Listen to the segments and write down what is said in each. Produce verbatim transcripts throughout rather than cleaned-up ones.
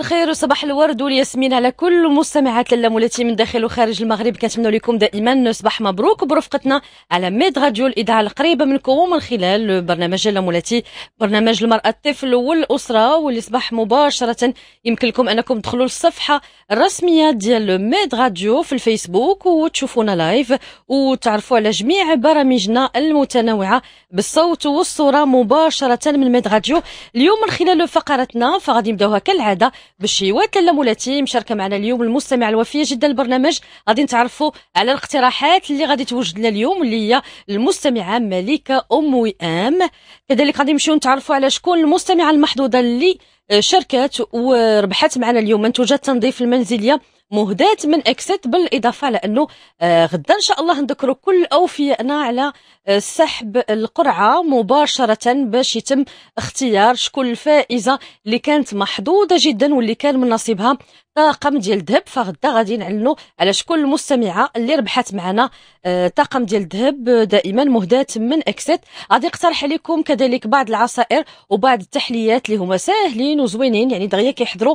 الخير وصباح الورد والياسمين على كل مستمعات لاله مولاتي من داخل وخارج المغرب. كنتمنوا لكم دائما صباح مبروك برفقتنا على ميد راديو، الاذاعه القريبه منكم ومن خلال برنامج لاله مولاتي، برنامج المراه الطفل والاسره، واللي صباح مباشره يمكن لكم انكم تدخلوا للصفحه الرسميه ديال ميد راديو في الفيسبوك وتشوفونا لايف وتعرفوا على جميع برامجنا المتنوعه بالصوت والصوره مباشره من ميد راديو. اليوم من خلال فقرتنا فغادي نبداوها كالعاده بالشيوات لاله مولاتي. مشاركه معنا اليوم المستمع الوفيه جدا البرنامج، غادي نتعرفوا على الاقتراحات اللي غادي توجد لنا اليوم اللي هي المستمعه مليكه ام وئام. كذلك غادي نمشيو نتعرفوا على شكون المستمعه المحظوظه اللي شاركت وربحت معنا اليوم منتوجات التنظيف المنزليه مهداة من اكست، بالاضافه لانه آه غدا ان شاء الله نذكروا كل اوفيائنا على آه سحب القرعه مباشره باش يتم اختيار شكون الفائزه اللي كانت محظوظه جدا واللي كان من نصيبها طاقم ديال الذهب. فغدا غادي نعلنوا على شكون المستمعه اللي ربحت معنا آه طاقم ديال الذهب دائما مهداة من اكست. غادي نقترح عليكم كذلك بعض العصائر وبعض التحليات اللي هما ساهلين وزوينين، يعني دغيا كيحضروا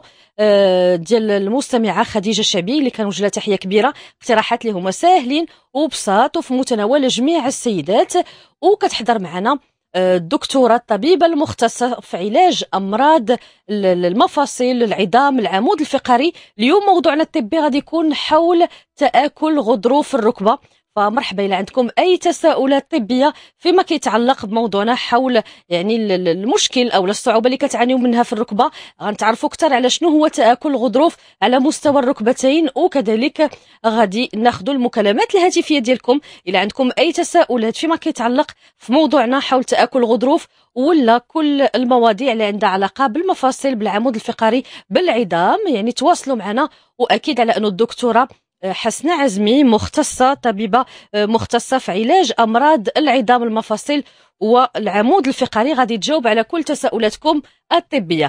آه ديال المستمعه خديجه الشعبي اللي كنوجه لها تحيه كبيره. اقتراحات اللي هما ساهلين وبساط وفي متناول جميع السيدات، وكتحضر معنا الدكتوره الطبيبه المختصه في علاج امراض المفاصل، العظام، العمود الفقري. اليوم موضوعنا الطبي غادي يكون حول تآكل غضروف الركبه. فمرحبا إلا عندكم أي تساؤلات طبية فيما كيتعلق بموضوعنا حول يعني المشكل أو الصعوبة اللي كتعانيو منها في الركبة. غنتعرفوا أكثر على شنو هو تآكل الغضروف على مستوى الركبتين، وكذلك غادي ناخذوا المكالمات الهاتفية ديالكم إلا عندكم أي تساؤلات فيما كيتعلق في موضوعنا حول تآكل الغضروف ولا كل المواضيع اللي عندها علاقة بالمفاصل، بالعمود الفقري، بالعظام. يعني تواصلوا معنا، وأكيد على أنه الدكتورة حسناء عزمي مختصة طبيبة مختصة في علاج أمراض العظام، المفاصل والعمود الفقري غادي تجاوب على كل تساؤلاتكم الطبية.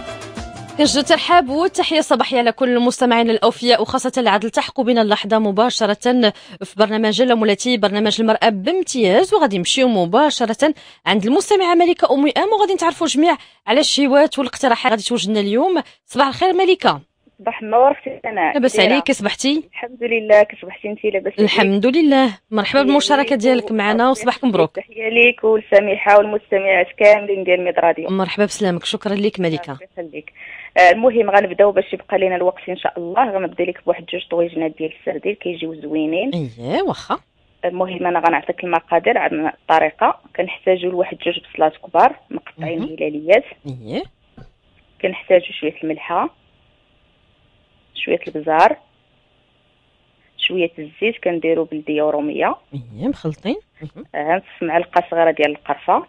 كنجدو ترحاب والتحية الصباحية على كل المستمعين الأوفياء، وخاصة اللي عاد التحقوا بنا اللحظة مباشرة في برنامج لاله مولاتي، برنامج المرأة بامتياز. وغادي نمشيو مباشرة عند المستمعة مليكة أم وئام وغادي نتعرفوا جميع على الشيوات والاقتراحات غادي توجدنا اليوم. صباح الخير مليكة. صباح النور اختي سناء. لاباس عليك؟ صبحتي؟ الحمد لله. كصبحتي انت؟ لاباس عليك؟ الحمد لله. مرحبا بالمشاركه ديالك معنا وصباحك مبروك. تحيه ليك والسميحه والمستمعات كاملين ديال ميد راديو. مرحبا بسلامك. شكرا لك ملكه. الله يخليك. آه المهم غنبداو باش يبقى لنا الوقت ان شاء الله. غنبدا لك بواحد جوج طويجنات ديال السردين كيجيو زوينين. اييه واخا. المهم انا غنعطيك المقادير. عندنا الطريقه. كنحتاجوا لواحد جوج بصلات كبار مقطعين هلاليات. اييه. كنحتاجوا شويه الملحه، شويه البزار، شويه الزيت كنديروا بلديه وروميه. اييه مخلطين. اه نص معلقه صغيره ديال القرفه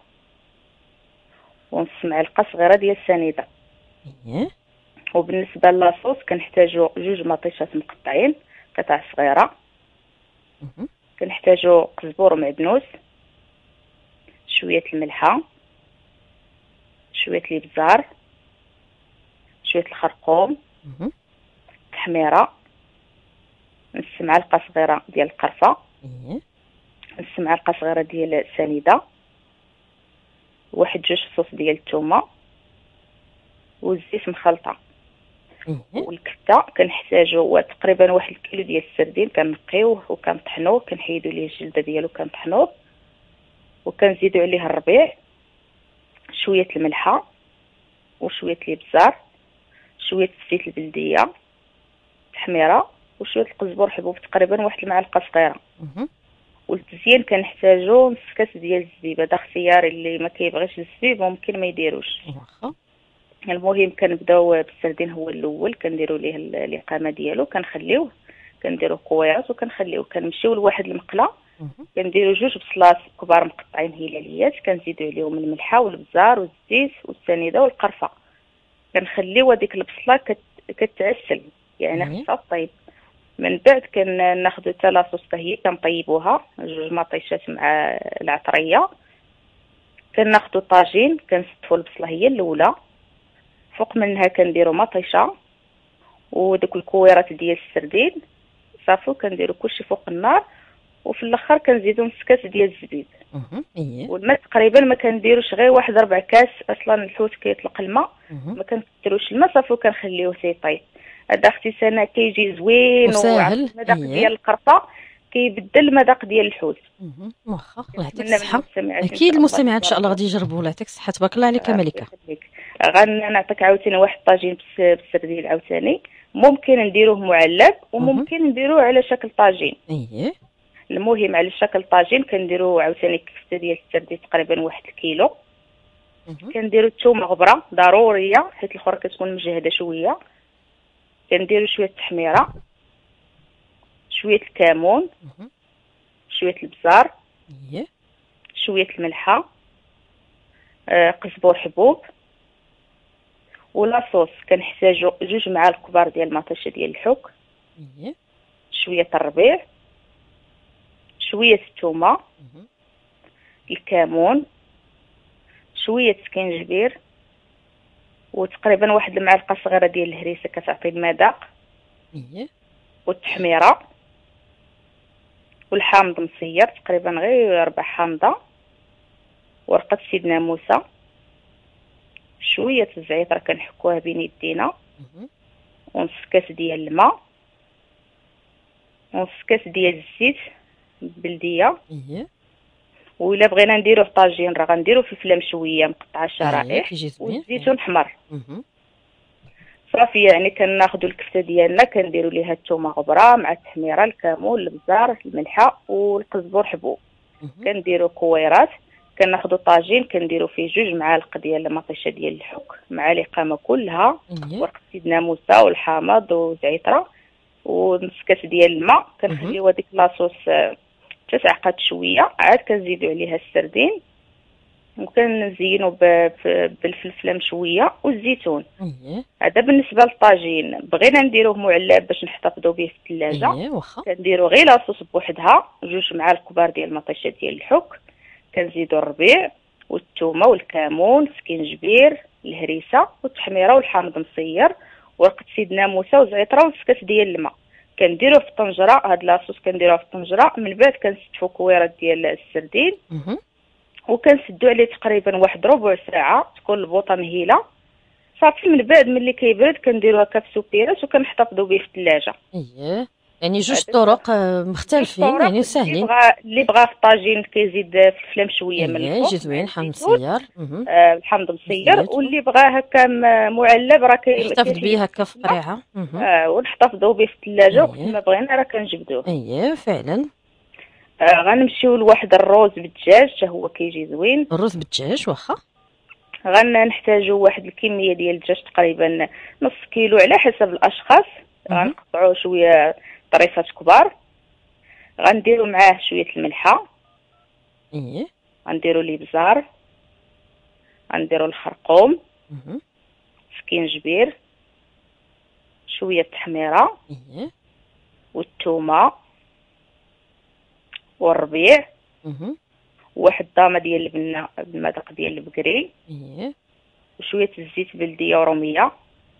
ونص معلقه صغيره ديال السنيده. اييه. وبالنسبه للاصوص كنحتاجوا جوج مطيشات مقطعين قطع صغيره. كنحتاجوا قزبور ومعدنوس، شويه الملحه، شويه الابزار، شويه الخرقوم، تحميره، نص معلقه صغيره ديال القرفه، نص معلقه صغيره ديال السنيده، واحد جوج فصوص ديال الثومه، والزيت مخلطه. والكفته كنحتاجوا تقريبا واحد الكيلو ديال السردين كنقيوه وكنطحنوه، كنحيدوا ليه الجلده ديالو كنطحنوه، وكنزيدوا عليه الربيع، شويه الملحه وشويه الابزار، شويه الزيت البلديه، تحميره، وشويه القزبر حبوب تقريبا واحد المعلقه صغيره. والتزيين كنحتاجو نص كاس ديال الزبيب. هذا اختياري، اللي ما كيبغيش الزبيب ممكن ما يديروش. واخا. المهم كنبداو بالسردين هو الاول، كنديروا ليه الاقامه ديالو، كنخليوه كنديروا قويرات وكنخليوه. كنمشيو لواحد المقله كنديروا جوج بصلات كبار مقطعين هلاليات، كنزيدوا عليهم الملحه والبزار والزيت والسنيده والقرفه. كنخليو هذيك البصله كت... كتعسل، يعني خصها طيب. من بعد كناخذوا حتى لاصوص هي كنطيبوها جوج مطيشات مع العطريه. كناخذوا طاجين كنستفوا البصله هي الاولى، فوق منها كنديروا مطيشه ودوك الكويرات ديال السردين صافي، كنديروا كلشي فوق النار وفي الاخر كنزيدو نص كاس ديال الزبيب. اها اييه. والماء تقريبا ما كنديروش غير واحد ربع كاس، اصلا الحوت كيطلق الماء ما كنكثروش الماء صافي وكنخليوه تيطيب. هذا اختي سنه كيجي زوين وساهل. المذاق ديال القرطه كيبدل المذاق ديال الحوت. اها واخا الله يعطيك الصحه. اكيد المستمعات المستمعات ان شاء الله غادي يجربوا. الله يعطيك الصحه تبارك الله عليك ملكه. غنعطيك عاوتاني واحد الطاجين بالسردين عاوتاني، ممكن نديروه معلب وممكن نديروه على شكل طاجين. اييه. المهم على شكل طاجين كنديروا عاوتاني كفته ديال السردين تقريبا واحد الكيلو. كنديروا الثومه غبره ضروريه حيت الاخرى كتكون مجهده شويه. كنديروا شويه التحميره، شويه الكمون، شويه البزار، اييه، شويه الملحه، آه قزبور حبوب، ولاصوص كنحتاجو جوج معالق كبار ديال المطيشه ديال الحك، اييه، شويه الربيع، شويه الثومه، الكمون، شويه سكينجبير، وتقريبا واحد المعلقه صغيره ديال الهريسه كتعطي المذاق، اييه، والتحميره، والحامض مصير تقريبا غير ربع حامضه، ورقه سيدنا موسى، شويه الزعتر كنحكوها بين يدينا، ونص كاس ديال الماء، ونص كاس ديال الزيت بلديه. اييه. وإلا بغينا نديروه طاجين راه غنديرو فلفله مشويه مقطعه شرائح والزيتون والزيتون حمر. صافي يعني كناخذوا الكفته ديالنا كنديروا ليها الثومه غبره مع التحميره، الكمون، البزار، الملحه، والقزبور حبوب. كنديروا كويرات، كناخذوا طاجين كنديروا فيه جوج معالق ديال المطيشه ديال الحك مع القامه كلها، ورقه سيدنا موسى والحامض وزعتره ونص كاس ديال الماء. كنخليو هذيك لاصوص تتعقد شويه، عاد كنزيدوا عليها السردين وكنزينوا بالفلفله مشويه والزيتون. هذا بالنسبه للطاجين. بغينا نديروه معلب باش نحتفظوا به في الثلاجه، كنديروا غير لاصوص بوحدها، جوج معالق كبار ديال المطيشه ديال الحك، كنزيدوا الربيع والثومه والكمون، سكينجبير، الهريسه والتحميره والحامض مصير، ورقه سيدنا موسى وزعتره ونص كاس ديال الماء. كنديروه في الطنجره، هاد لاصوص كنديروها في الطنجره. من بعد كنستفوا كويرات ديال السردين وكنسدو عليه تقريبا واحد ربع ساعه تكون البوطه مهيله. صافي من بعد ملي كيبرد كنديروها كف سوبيرات وكنحتفظوا به في الثلاجه. اييه، يعني جوج طرق مختلفين يعني ساهلين. اللي بغى اللي بغى في الطاجين كيزيد فلفله مشويه من الفوق، اييه زوين، حامض مصير، آه الحامض مصير. واللي بغى هكا معلب راه كيحتفظ به هكا في قريعه، اه ونحتفظوا به في الثلاجه وقت ما بغينا راه كنجبدوه. اييه فعلا. آه غنمشيو لواحد الروز بالدجاج حتى هو كيجي زوين. الرز بالدجاج واخا. غنحتاجو واحد الكميه ديال الدجاج تقريبا نص كيلو على حسب الاشخاص. غنقطعوه شويه طريفات كبار، غنديروا معاه شويه الملحه، اييه، غنديروا ليه بزار، غنديروا الخرقوم، سكينجبير، شويه التحميره، اييه، والثومه والربيع، واحد الضامه ديال البنه بالمذاق ديال البقري، اييه، وشويه الزيت بلديه وروميه.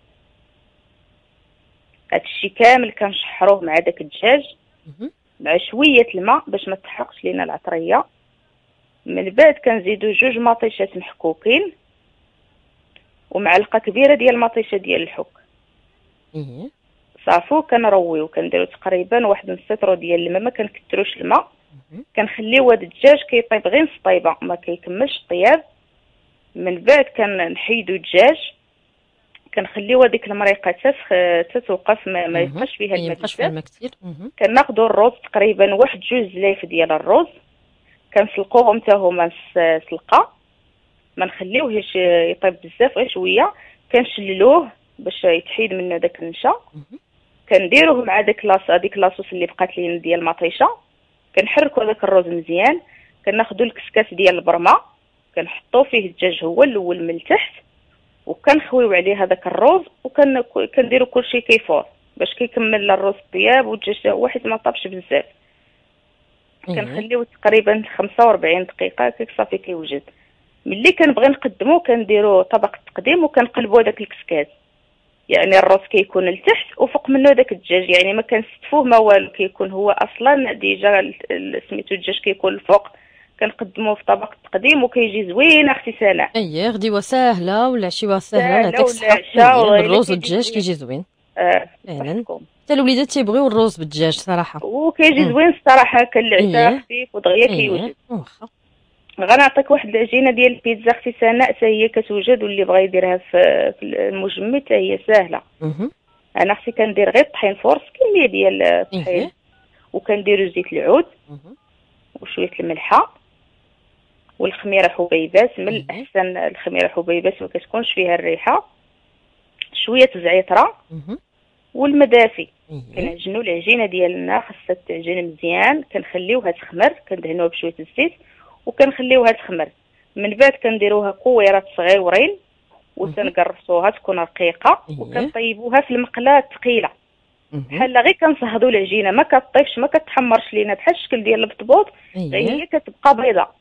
هادشي كامل كنشحروه مع داك الدجاج مع شويه الماء باش ما تحرقش لينا العطريه. من بعد كنزيدو جوج مطيشات محكوكين ومعلقه كبيره ديال المطيشه ديال الحك. اييه، صافو كنرويو كنديرو تقريبا واحد نص لتر ديال الماء، ما كنكثروش الماء. كنخليو هاد الدجاج كيطيب غير نص طيبه ما كيكملش الطياب. من بعد كنحيدو الدجاج، كنخليو هذيك المريقه تسخ تتوقف ما, ما يبقاش فيها الماء بزاف كثير. كناخذوا الرز تقريبا واحد جوج زلايف ديال الرز، كنسلقوهم حتى هما سلقه، ما نخليوهش يطيب بزاف غير شويه. كنشللوه باش يتحيد منه داك النشا. كنديروه مع داك لاص هذيك لاصوص اللي بقات لينا ديال المطيشه. كنحركوا داك الرز مزيان، كناخذوا الكسكاس ديال البرمه كنحطوا فيه الدجاج هو الاول من التحت، وكنخويو عليه هذاك الرز، وكنديروا كلشي كيفور باش كيكمل الرز الطياب والدجاج هو حيت ما طابش بزاف. كنخليوه تقريبا خمسة وأربعين دقيقه كيك صافي كيوجد. ملي كنبغي نقدمو كنديروا طبق التقديم وكنقلبوا داك الكسكاس. يعني الروز كيكون لتحت وفوق منه داك الدجاج، يعني ما كنستفوه ما والو، كيكون هو اصلا ديجا سميتو الدجاج كيكون الفوق، كنقدموه في طبق التقديم وكيجي زوين اختي سناء. اييه غديوه ساهله ولا عشيوه ساهله ساهله يعطيك ولا الصحه. عشاء اييه ولا بالروز كيجي والدجاج زوين. كيجي زوين اه فعلا. صحكم. حتى الوليدات تيبغيو الروز بالدجاج صراحه. وكيجي امم زوين الصراحه، كالعشاء اييه خفيف ودغيا اييه كيوجد. واخا. غنعطيك واحد العجينه ديال البيتزا اختي سناء، حتى هي كتوجد، واللي بغى يديرها في في المجمد حتى هي ساهله. اها انا اختي كندير غير الطحين فورس، كميه ديال الطحين، اييه وكنديرو زيت العود اها وشويه الملحه والخميره حبيبات. من اييه الاحسن الخميره حبيبات ما كتكونش فيها الريحه، شويه زعتره اها والمدافي. اييه كنعجنوا العجينه ديالنا، خاصها تعجن مزيان، كنخليوها تخمر، كندهنوها بشويه الزيت وكنخليوها تخمر. من بعد كنديروها كويرات صغيورين اها وتنقرصوها تكون رقيقه، اييه وكنطيبوها في المقله الثقيله اها بحال غير كنصهدوا العجينه، ما كطيبش ما كتحمرش لينا بحال الشكل ديال البطبوط، غير اييه هي كتبقى بيضاء.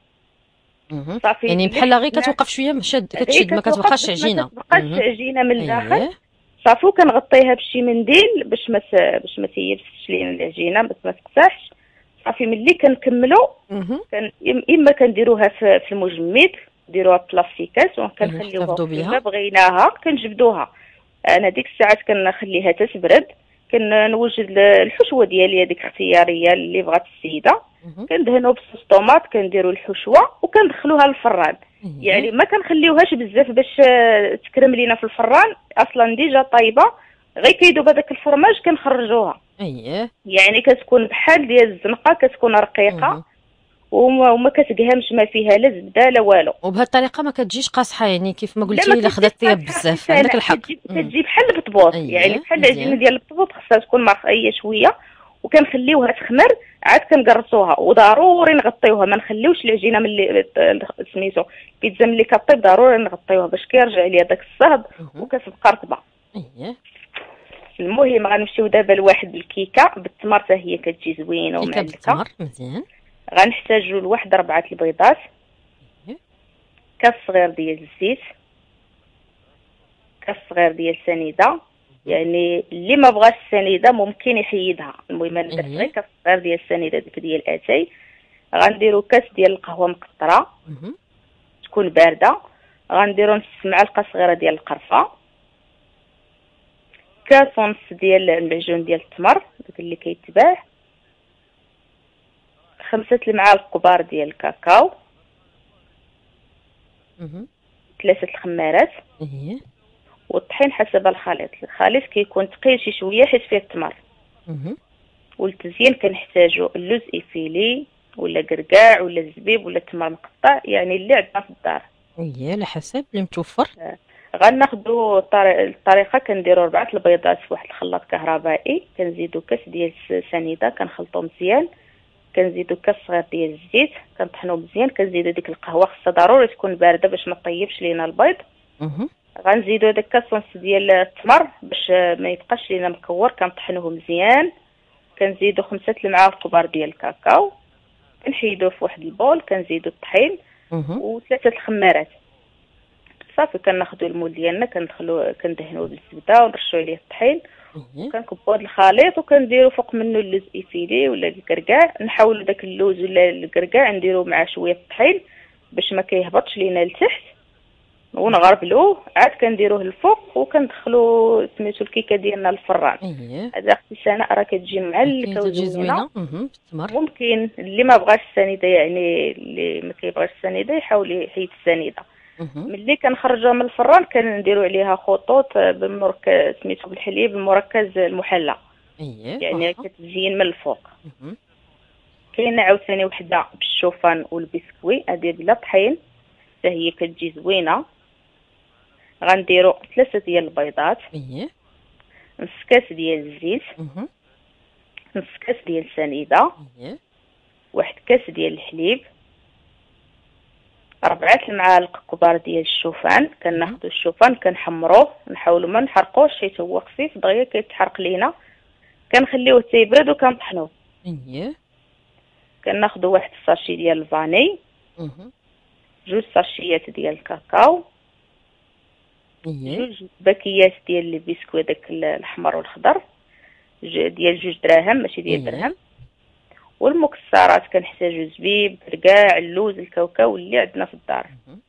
اها صافي يعني ملي بحال غير حطيناها كتوقف شويه مشد غير كتشد ما كتوقف كتبقاش باش ما عجينه. كتبقاش اها عجينه من الداخل. اييه صافي وكنغطيها بشي منديل باش ما باش ما تيبسش لينا العجينه، باش ما تقطعش. صافي ملي كنكملوا اها كان اما كنديروها في في المجمد، نديروها بلاستيكات اييه وكنخليوها احتفظوا وقت ما بها. بغيناها كنجبدوها. انا ديك الساعات كنخليها تتبرد، كنوجد الحشوه ديالي هذيك اختياريه اللي بغات السيده، اها كندهنوا بصوص طوماط، كنديروا الحشوه وكندخلوها للفران. يعني اييه ما كنخليوهاش بزاف باش آه، تكرم لينا في الفران، اصلا ديجا طايبه، غير كيدوب هذاك الفرماج كنخرجوها. اييه يعني كتكون بحال ديال الزنقه، كتكون رقيقه اها. وما, وما كتقهمش، ما فيها لا زبده لا والو. وبهذه الطريقه ما كتجيش قاصحه يعني كيف ما لا ما قلتي الا كتجيش خدات طياب قاصحه اختي بزاف عندك سناء، الحق. كتجي امم كتجي بحال البطبوط، يعني اييه بحال العجينه مزيان. ديال البطبوط خصها تكون مرقيه شويه، وكنخليوها تخمر، عاد كنقرصوها. وضروري نغطيوها، ما نخليوش العجينه ملي سميتو البيتزا ملي كطيب ضروري نغطيوها باش كيرجع ليا داك الصهد اها وكتبقى رطبه. اييه المهم غنمشيو دابا لواحد الكيكه بالتمر، حتى هي كتجي زوينه كيكه ومعلكه. بالتمر مزيان. غنحتاجو لواحد ربعه البيضات، اييه كاس صغير ديال الزيت، كاس صغير ديال السنيده، يعني اللي ما بغاش السنيده ممكن يحيدها. المهم انا درت غير اييه كاس صغير ديال السنيده ديك ديال اتاي. غنديرو كاس ديال القهوه مقطره اها تكون بارده، غنديرو نص معلقه صغيره ديال القرفه، كاس ونص ديال المعجون ديال التمر داك اللي كيتباع، خمسة المعالق كبار ديال الكاكاو، اها ثلاثه الخمارات، اييه والطحين حسب الخليط. الخليط كيكون ثقيل شي شويه حيت فيه التمر. اها والتزيين كنحتاجو اللوز ايفيلي ولا قرقاع ولا الزبيب ولا التمر مقطع، يعني اللي عندنا في الدار. اييه على حسب اللي متوفر. آه. غناخدو الطري- الطريقه، كنديرو ربعه البيضات في واحد الخلاط كهربائي، كنزيدو كاس ديال السنيده كنخلطو مزيان، كنزيدو كاس صغير ديال الزيت كنطحنو مزيان، كنزيدو ديك القهوه خاصها ضروري تكون بارده باش ما طيبش لينا البيض. اها غنزيدو داك كاس ونص ديال التمر باش ما يبقاش لينا مكور، كنطحنوه مزيان. كنزيدو خمسة المعالق كبار ديال الكاكاو، كنحيدوه في واحد البول، كنزيدو الطحين اها وثلاثه الخمارات. صافي كناخدو المول ديالنا كندخلو كندهنوه بالزبده ونرشو عليه الطحين، اييه كنكبو هاد الخليط وكنديرو فوق منه اللوز ايفيلي ولا الكركاع. نحاولو داك اللوز ولا الكركاع نديرو مع شويه الطحين باش ما كيهبطش لينا لتحت، ونغربلوه عاد كنديروه الفوق وكندخلو سميتو الكيكه ديالنا للفران. اييه هذا اختي سناء راه كتجي معلكه كتجي وزوينه. زوينه. اها بالتمر. ممكن اللي ما بغاش السنيده، يعني اللي ما كيبغاش السنيده يحاول يحيد السنيده. اها ملي كنخرجوها من الفران كنديروا عليها خطوط بالمركز سميتو بالحليب المركز المحلى، اييه يعني واخا. كتزين من الفوق. اها كاينه عاوتاني وحده بالشوفان والبسكوي، هذه بلا طحين حتى هي كتجي زوينه. غنديروا ثلاثه ديال البيضات، اييه نص كاس ديال الزيت، اها نص كاس ديال السنيده، اييه واحد كاس ديال الحليب، أربعة المعالق كبار ديال الشوفان. كناخذوا الشوفان كنحمروه، نحاولوا ما نحرقوش حيت هو خفيف دغيا كيتحرق لينا، كنخليوه تيبرد وكنطحنوه. اييه كناخذوا واحد الساشي ديال الفاني، اها جوج ساشيات ديال الكاكاو، اييه. جوج باكيات ديال البسكوي داك الاحمر والخضر ج- ديال جوج دراهم ماشي ديال اييه. درهم. والمكسرات كنحتاجو زبيب، ركاع، اللوز، الكاوكاو اللي عندنا في الدار. مهم.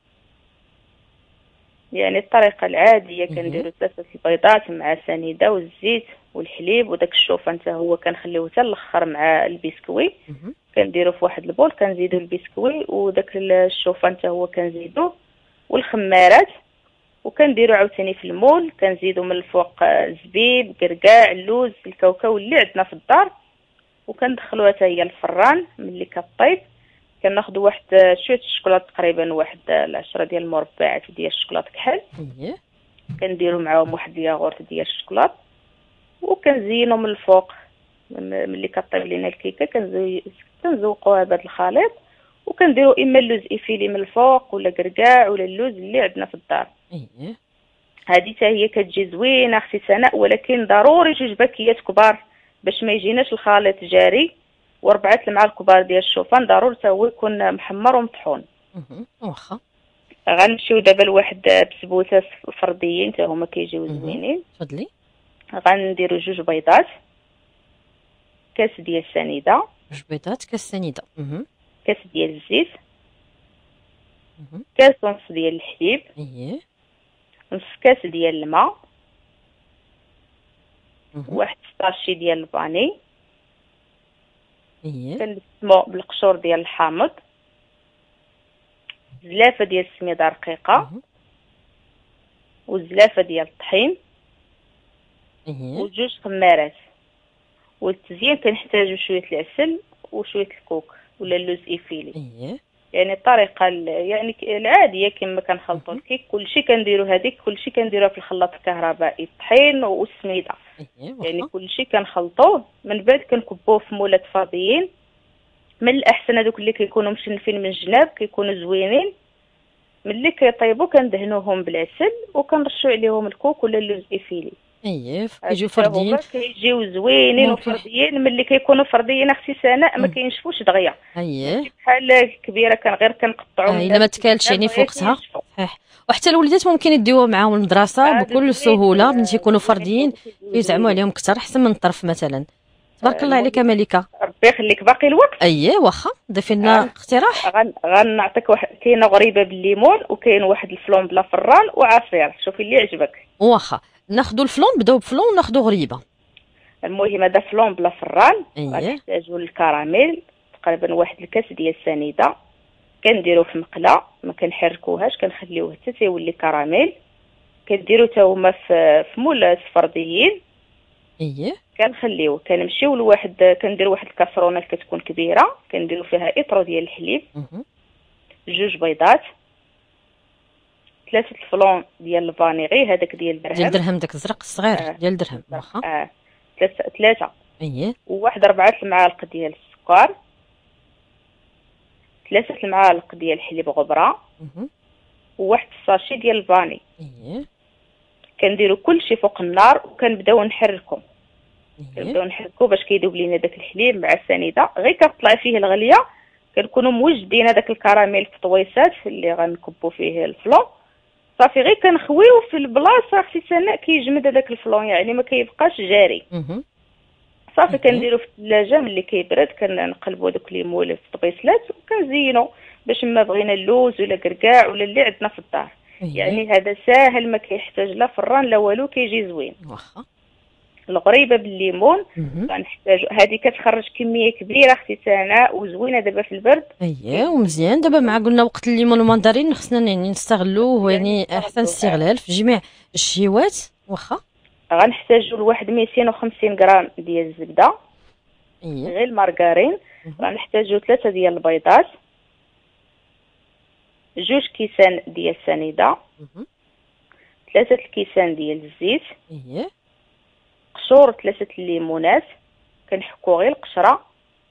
يعني الطريقه العاديه اييه. كنديرو ثلاثه البيضات مع سنيده والزيت والحليب وداك الشوفان حتى هو كنخليوه حتى الاخر مع البسكوي. مهم. كنديرو في واحد البول، كنزيدو البسكوي وداك الشوفان حتى هو كنزيدوه والخمارات. وكنديرو عاوتاني في المول كنزيدو من الفوق آه، زبيب، كركاع، اللوز، الكاوكاو اللي عندنا في الدار. وكندخلوها حتى هي الفران ملي كطيب. كناخدو واحد آه، شويه الشوكولاط تقريبا واحد آه، العشرة ديال المربعات ديال الشوكولاط كحل. اييه. كنديرو معاهم واحد الياغورت ديال الشوكولاط وكنزينو من الفوق. من- ملي كطيب لينا الكيكه كنزي- كنزوقوها بهذا الخليط. وكنديرو اما اللوز ايفيلي من الفوق ولا كركاع ولا اللوز اللي عندنا في الدار. اييه. هذه حتى هي كتجي زوينه اختي سناء، ولكن ضروري جوج باكيات كبار باش ما يجيناش الخليط جاري. وربعه المعالق كبار ديال الشوفان ضروري حتى هو يكون محمر ومطحون. مهم. واخا. غنمشيو دابا لواحد بسبوسه فرديين حتى هما كيجيو مهم. زوينين. تفضلي. غنديرو جوج بيضات، كاس ديال السنيده، جوج بيضات، كاس سنيده. مهم. كاس ديال الزيت، مهم. كاس ونص ديال الحليب، اييه. نص كاس ديال الماء، مهم. واحد ستاشي ديال الفاني. اييه. كنسمو بالقشور ديال الحامض، زلافه ديال السميده رقيقه، مهم. وزلافه ديال الطحين، اييه. وجوج خمارات. والتزيين كنحتاجو شويه العسل وشويه الكوك ولا اللوز ايفيلي. اييه. يعني الطريقه ال- يعني ك- العاديه كما كنخلطوا مهم. الكيك كلشي كنديرو هذيك كلشي كنديروها في الخلاط الكهربائي، الطحين والسميده. اييه. يعني واخا. كلشي كنخلطوه من بعد كنكبوه في مولات فاضيين. من الاحسن هذوك اللي كيكونوا مشنفين من الجناب كيكونوا زوينين. ملي كيطيبوا كندهنوهم بالعسل وكنرشوا عليهم الكوك ولا اللوز ايفيلي. اييه. هادو كيجيو حتى فرديين. هما كيجيو زوينين ممكن. وفرديين. ملي كيكونوا فرديين اختي سناء ما مم. كينشفوش دغيا. اييه. ماشي بحال كبيره كان غير كنقطعوا آه، من الا ما تكالش يعني في وقتها. صحيح. وحتى الوليدات ممكن يديوها معاهم المدرسه بكل سهوله ملي تيكونوا فرديين، يزعموا عليهم كثر احسن من الطرف مثلا. تبارك الله عليك يا ملكه. ربي يخليك. باقي الوقت. اييه واخا، ضيفي لنا اقتراح. غن... غنعطيك واحد كاينه غريبه بالليمون وكاين واحد الفلون بلا فران وعصير. شوفي اللي يعجبك. واخا، ناخذوا الفلون، نبداو بفلون وناخذوا غريبه. المهم هذا فلون بلا فران. اييه. غنحتاجو الكراميل تقريبا واحد الكاس ديال السنيده. كنديروه في مقله ما كنحركوهاش كنخليوه حتى تيولي كراميل. كنديرو حتى هما في في مول صفرديين. اييه. كنخليوه. كنمشيو لواحد كندير واحد الكاسرونه كتكون كبيره كنديرو فيها اطرو ديال الحليب، مهم. جوج بيضات، ثلاثه الفلون ديال الفانيغي هذاك ديال درهم ديال درهم، داك الزرق الصغير آه. ديال درهم. واخا. اه ثلاثه ثلاثه اييه. وواحد ربعه المعالق ديال السكر، ثلاثه المعالق ديال الحليب غبره، مهم. وواحد الساشي ديال الفاني. اييه. كنديرو كلشي فوق النار وكنبداو نحركو. اييه. كنبداو نحركو باش كيذوب لينا داك الحليب مع السنيده. غير كطلع فيه الغليه كنكونوا موجدين هذاك الكراميل في طويسات اللي غنكبوا فيه الفلون. صافي غير كنخويو في البلاصه اختي سناء كيجمد هذاك الفلون يعني ما كيبقاش جاري. مهم. صافي أوكي. كنديرو في الثلاجه ملي كيبرد كنقلبوا دوك لي مول في طبيسلات وكنزينو باش ما بغينا اللوز ولا كركاع ولا اللي عندنا في الدار. اييه. يعني هذا ساهل ما كيحتاج لا فران لا والو كيجي زوين. واخا. الغريبه بالليمون مهم. غنحتاجو. هذه كتخرج كميه كبيره اختي سناء وزوينه دابا في البرد. اييه ومزيان. دابا مع قلنا وقت الليمون والمندرين خصنا يعني نستغلوه، يعني احسن نستغلوه. استغلال في جميع الشيوات. واخا. غنحتاجو لواحد مئتين وخمسين غرام ديال الزبده، اييه. غير المارغرين. مهم. غنحتاجو ثلاثه ديال البيضات، جوج كيسان ديال السنيده، مهم. ثلاثه الكيسان ديال الزيت، اييه. قشور ثلاثه الليمونات كنحكو غير القشره،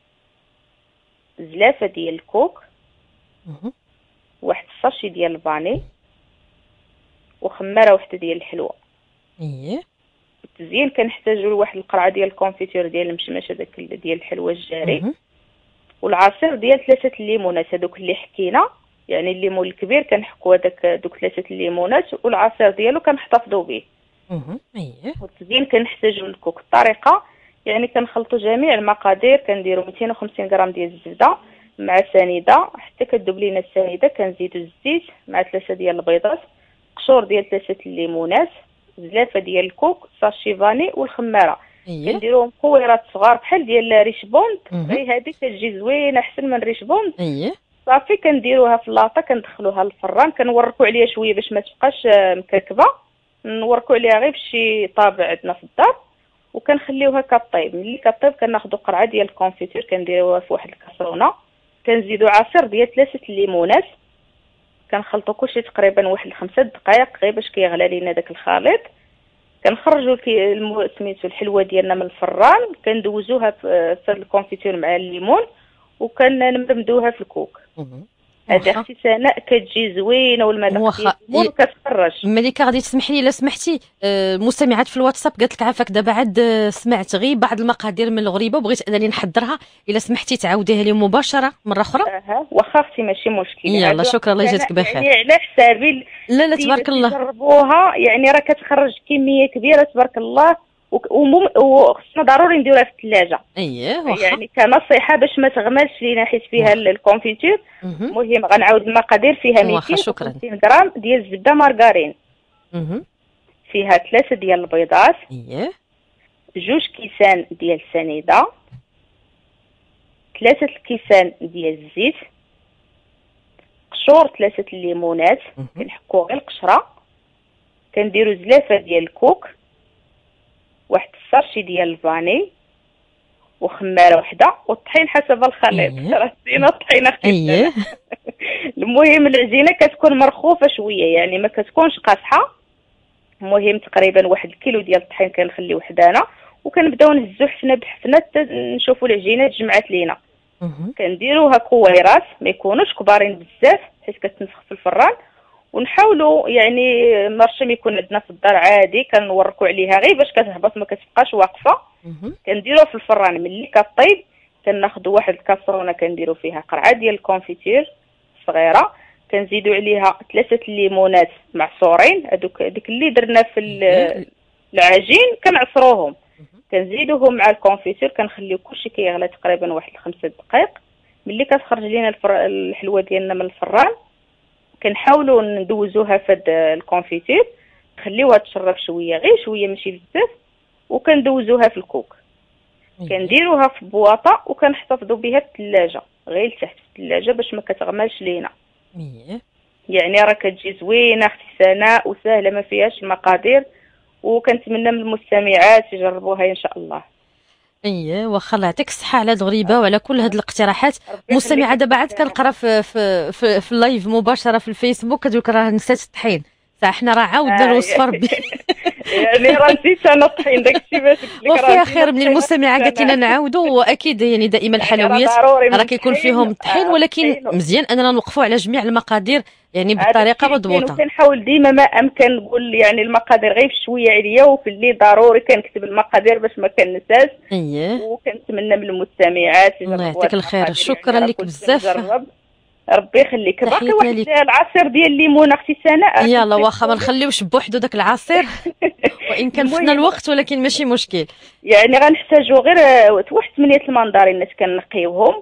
زلافه ديال الكوك، مهم. واحد الساشي ديال الفاني، وخماره وحده ديال الحلوه. اييه. التزيين كنحتاجو لواحد القرعه ديال الكونفيتور ديال المشمش هذاك ال- ديال الحلوه الجاري، مهم. والعصير ديال ثلاثه الليمونات هذوك اللي حكينا يعني الليمون الكبير كنحكوا هذاك دوك ثلاثه الليمونات والعصير ديالو كنحتفظوا به. اها اييه. والتزيين كنحتاجوا للكوك. الطريقه يعني كنخلطوا جميع المقادير، كنديروا مئتين وخمسين غرام ديال الزبده مع سنيده حتى كتذوب لينا السنيده، كنزيدوا الزيت مع ثلاثه ديال البيضات، قشور ديال ثلاثه الليمونات، زلافه ديال الكوك، ساشي فاني والخماره. اييه. كنديروهم كويرات صغار بحال ديال ريش بوند، غير هذه كتجي زوينه احسن من ريش بوند. اييه. صافي كنديروها في اللاطه، كندخلوها للفران، كنوركوا عليها شويه باش ما تبقاش مكركبه، نوركوا عليها غير بشي طابع عندنا في الدار، وكنخليوها كطيب. ملي كطيب كناخذوا قرعه ديال الكونفيتور كنديروها في واحد الكاسرونه، كنزيدوا عصير ديال ثلاثه الليمونات، كنخلطوا كلشي تقريبا واحد خمسة دقائق غير باش كيغلى لينا داك الخليط. كنخرجوا سميتو الحلوه ديالنا من الفران، كندوزوها في الكونفيتور مع الليمون وكنمرمدوها في الكوك. هذه اختي سناء كتجي زوينه والمذاق ديالها الليمون كتخرج. مليكه غادي تسمح لي الا سمحتي، المستمعات في الواتساب قالت لك عافاك دابا عاد سمعت غير بعض المقادير من الغريبه وبغيت انني نحضرها، الا سمحتي تعاوديها لي مباشره مره اخرى. اها واخا اختي ماشي مشكل. يلا شكرا الله يجازيك بخير. يعني على حسابي لا لا تبارك الله جربوها، يعني راه كتخرج كميه كبيره تبارك الله، وخصنا ضروري نديروها في الثلاجه. اييه واخا. يعني كنصيحه باش ما تغملش لينا حيت فيها الكونفيتور. المهم غنعاود المقادير. فيها مئتين وخمسين غرام ديال الزبده مارغرين، فيها ثلاثه ديال البيضات، اييه، جوج كيسان ديال السنيده، ثلاثه الكيسان ديال الزيت، قشور ثلاثه الليمونات كنحكوا غير القشره، كنديروا زلافه ديال الكوك، واحد الساشي ديال الفاني، وخماره وحده، والطحين حسب الخليط. راه زينه الطحينه اختي. اييه. المهم العجينه كتكون مرخوفه شويه، يعني ما كتكونش قاصحه. المهم تقريبا واحد الكيلو ديال الطحين كنخليو حدانا، وكنبداو نهزو حفنه بحفنه حتى نشوفوا العجينه تجمعات لينا. كنديروها كويرات ما يكونوش كبارين بزاف حيت كتنفخ في الفران، ونحاولوا يعني مرشم يكون عندنا في الدار عادي كنوركوا عليها غير باش كتهبط ما كتبقاش واقفه. كنديروها في الفران. ملي كطيب كناخذوا واحد الكاسرونه كنديروا فيها قرعه ديال الكونفيتير صغيره، كنزيدوا عليها ثلاثه الليمونات معصورين، هذوك ديك اللي درنا في العجين كنعصروهم، كنزيدوهم مع الكونفيتير، كنخليو كلشي كيغلى تقريبا واحد خمسة دقائق. ملي كتخرج لينا الحلوه ديالنا من الفران كنحاولوا ندوزوها في الكونفيتير، نخليوها تشرب شويه غير شويه ماشي بزاف، وكندوزوها في الكوك. كنديروها في بواطه وكنحتفظوا بها في الثلاجه غير لتحت في الثلاجه باش ما كتغمالش لينا. يعني راه كتجي زوينه اختي سناء وسهله ما فيهاش المقادير، وكنتمنى من المستمعات يجربوها ان شاء الله. اييه واخا الله يعطيك الصحه على هاد الغريبه وعلى كل هاد الاقتراحات. مستمعه دابا عاد كنقرا في في في, في اللايف مباشره في الفيسبوك كتقول لك راه نسات الطحين، صح حنا راه عاودنا الوصفه ربي. يعني راه نسيت انا الطحين داكشي باش قلت لك وفيها خير من المستمعه قالت لنا نعاودوا. واكيد يعني دائما الحلويات راه كيكون فيهم الطحين، ولكن مزيان اننا نوقفوا على جميع المقادير يعني بطريقه مضبوطه. كنحاول ديما ما امكن نقول يعني المقادير غير شويه عليا، وفي الليل ضروري كنكتب المقادير باش ما كنساش. اييه وكنتمنى من المستمعات الله يعطيك الخير. شكرا لك بزاف ربي يخليك. باقي واحد العصير ديال الليمون اختي سناء. يلا واخا ما نخليوش بوحدو داك العصير وان كان فينا الوقت ولكن ماشي مشكل. يعني غنحتاجو غير واحد ثمانية المندرينات كنقيوهم،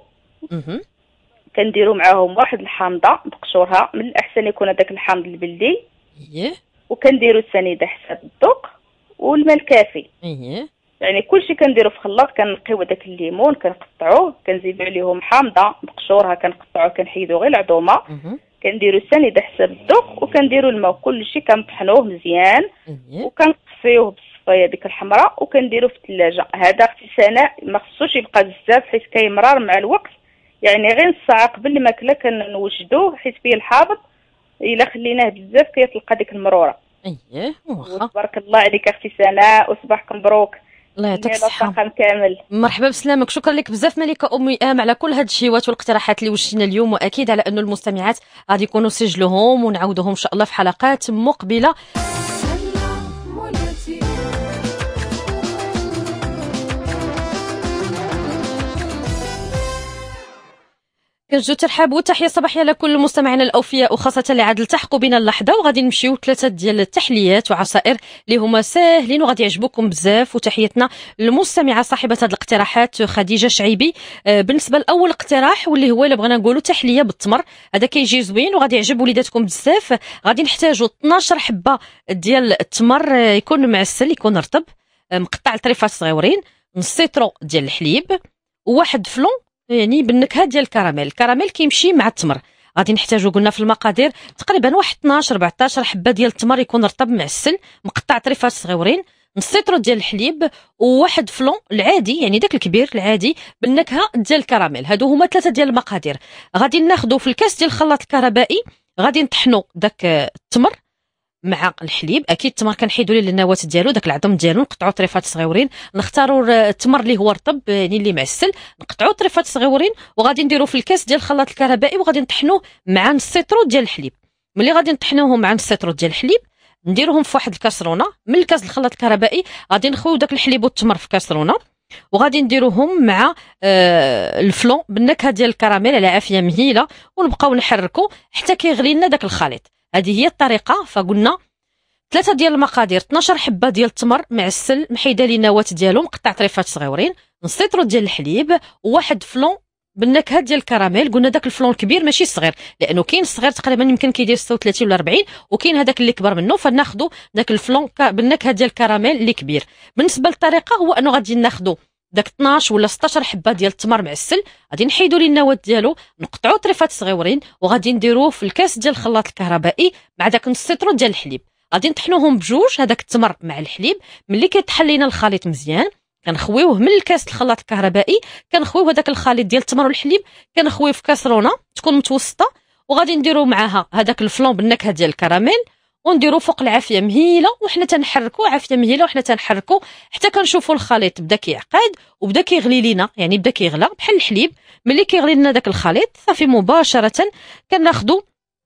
كنديروا معاهم واحد الحامضه بقشورها، من الاحسن يكون هذاك الحامض البلدي. اييه. وكنديروا السنيده حسب الذوق والماء الكافي. اييه. يعني كلشي كنديرو في خلاط، كنقيو داك الليمون كنقطعوه، كنزيدوا عليهم حامضه بقشورها كنقطعوه كنحيدوا غير العظومه، كنديروا السنيده حسب الذوق، وكنديروا الماء كلشي كنطحنوه مزيان وكنقصيوه بالصفايه ديك الحمراء وكنديروه في الثلاجه. هذا اختي سناء ما خصوش يبقى بزاف حيت كيمرار مع الوقت، يعني غير نص ساعه قبل الماكله كنوجدوه حيت فيه الحامض، الا خليناه بزاف كيتلقى ديك المروره. اييه واخا. تبارك الله عليك اختي سناء وصباحك مبروك. الله يعطيك الصحة كامل. مرحبا بسلامك. شكرا لك بزاف ملكة أم وئام على كل هاد الشيوات والاقتراحات اللي وجدتينا اليوم، وأكيد على أنه المستمعات غادي يكونوا سجلوهم ونعاودوهم إن شاء الله في حلقات مقبلة. كنرجو ترحاب وتحيه صباحيه لكل مستمعينا الاوفياء وخاصه اللي عاد التحقوا بنا اللحظه، وغادي نمشيو ثلاثه ديال التحليات وعصائر اللي هما ساهلين وغادي يعجبوكم بزاف. وتحيتنا للمستمعه صاحبه هذه الاقتراحات خديجه شعيبي. آه بالنسبه لاول اقتراح واللي هو اللي بغينا نقولوا تحليه بالتمر، هذا كيجي زوين وغادي يعجب وليداتكم بزاف. غادي نحتاجوا اثناش حبه ديال التمر، آه يكون معسل يكون رطب، آه مقطع لطريفات صغيورين، نص سيترو ديال الحليب، وواحد فلون يعني بالنكهه ديال الكراميل. الكراميل كيمشي مع التمر. غادي نحتاجو قلنا في المقادير تقريبا واحد اثناش أربعطاش حبه ديال التمر يكون رطب معسل مقطع طريفات صغيورين، نص لتر ديال الحليب، وواحد فلون العادي يعني داك الكبير العادي بالنكهه ديال الكراميل. هادو هما ثلاثه ديال المقادير. غادي ناخذوا في الكاس ديال الخلاط الكهربائي، غادي نطحنوا داك التمر مع الحليب. اكيد التمر كنحيدوا ليه النواه ديالو داك العظم ديالو، نقطعوا طريفات صغيورين. نختاروا التمر اللي هو رطب يعني اللي معسل، نقطعوا طريفات صغيورين وغادي نديروا في الكاس ديال الخلاط الكهربائي وغادي نطحنوه مع نص لتر ديال الحليب. ملي غادي نطحنوهم مع نص لتر ديال الحليب نديروهم في واحد الكاسرونه. من الكاس الخلاط الكهربائي غادي نخويو داك الحليب والتمر في كاسرونه وغادي نديروهم مع آه الفلون بالنكهه ديال الكراميل على عافيه مهيله، ونبقاو نحركوا حتى كيغلي لنا داك الخليط. هذه هي الطريقه. فقلنا ثلاثه ديال المقادير، اثناش حبه ديال التمر معسل محيده لي النواه ديالو مقطع طريفات صغيورين، نص لتر ديال الحليب، وواحد فلون بالنكهه ديال الكراميل. قلنا داك الفلون الكبير ماشي الصغير، لانه كاين الصغير تقريبا يمكن كيدير ستة وثلاثين ولا أربعين، وكاين هذاك اللي كبر منه، فناخذوا داك الفلون بالنكهه ديال الكراميل اللي كبير. بالنسبه للطريقه هو انه غادي ناخذوا داك اثناش ولا ستطاش حبه ديال التمر معسل، غادي نحيدوا ليه النواه ديالو، نقطعوا طريفات صغيورين وغادي نديروه في الكاس ديال الخلاط الكهربائي مع داك نص لتر ديال الحليب. غادي نطحنوهم بجوج، هذاك التمر مع الحليب. ملي كيطحن لينا الخليط مزيان كنخويوه من الكاس الخلاط الكهربائي، كنخويو هذاك الخليط ديال التمر والحليب كنخويوه في كاسرونه تكون متوسطه، وغادي نديرو معاها هذاك الفلون بالنكهه ديال الكراميل ونديرو فوق العافيه مهيله، وحنا تنحركوا عافيه مهيله وحنا تنحركوا حتى كنشوفوا الخليط بدا كيعقد وبدا كيغلي لينا، يعني بدا كيغلى بحال الحليب. ملي كيغلي لنا داك الخليط صافي مباشره كناخذوا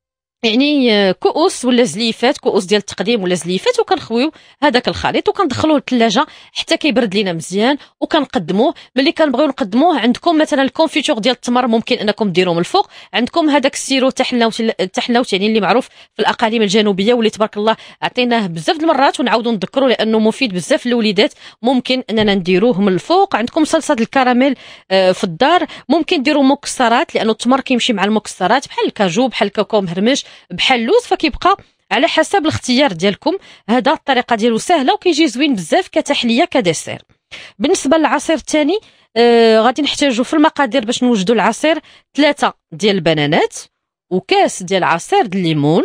يعني كؤوس ولا زليفات، كؤوس ديال التقديم ولا زليفات، وكنخويو هذاك الخليط وكندخلوه للثلاجه حتى كيبرد لينا مزيان وكنقدموه. ملي كنبغيو نقدموه عندكم مثلا الكونفيتور ديال التمر ممكن انكم ديروه من الفوق، عندكم هذاك السيرو تحلوت تحلوت يعني اللي معروف في الاقاليم الجنوبيه واللي تبارك الله عطيناه بزاف د المرات ونعاودوا نذكروا لانه مفيد بزاف للوليدات، ممكن اننا نديروه من الفوق. عندكم صلصه الكراميل في الدار ممكن ديروا مكسرات لانه التمر كيمشي مع المكسرات بحال الكاجو بحال الكاكاو مهرمش بحال اللوز، فكيبقى على حسب الاختيار ديالكم. هذا الطريقه ديالو سهله وكيجي زوين بزاف كتحليه كديسير. بالنسبه للعصير الثاني آه غادي نحتاجو في المقادير باش نوجدوا العصير ثلاثه ديال البنانات، وكاس ديال عصير د الليمون،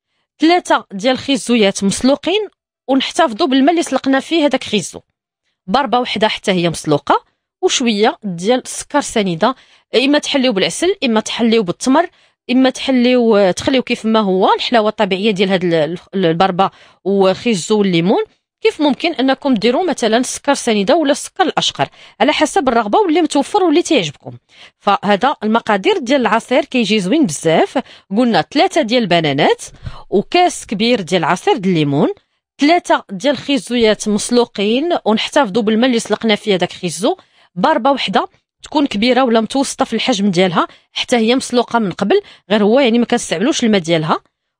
ثلاثه ديال الخيزويات مسلوقين ونحتفظوا بالماء اللي سلقنا فيه هذاك خيزو، ضربه وحده حتى هي مسلوقه، وشويه ديال السكر سنيده، اما تحليو بالعسل اما تحليو بالتمر اما تحليو تخليو كيف ما هو الحلاوه الطبيعيه ديال هاد البربه وخيزو والليمون. كيف ممكن انكم ديروا مثلا السكر سنيده ولا السكر الاشقر على حسب الرغبه واللي متوفر واللي تعجبكم. فهذا المقادير ديال العصير كيجي زوين بزاف. قلنا ثلاثه ديال البنانات وكاس كبير ديال عصير د الليمون، ثلاثه ديال الخيزويات مسلوقين ونحتفظوا بالماء اللي سلقنا فيه داك خيزو، ضربه وحده تكون كبيره ولا متوسطه في الحجم ديالها حتى هي مسلوقه من قبل، غير هو يعني ما كنستعملوش الماء ديالها،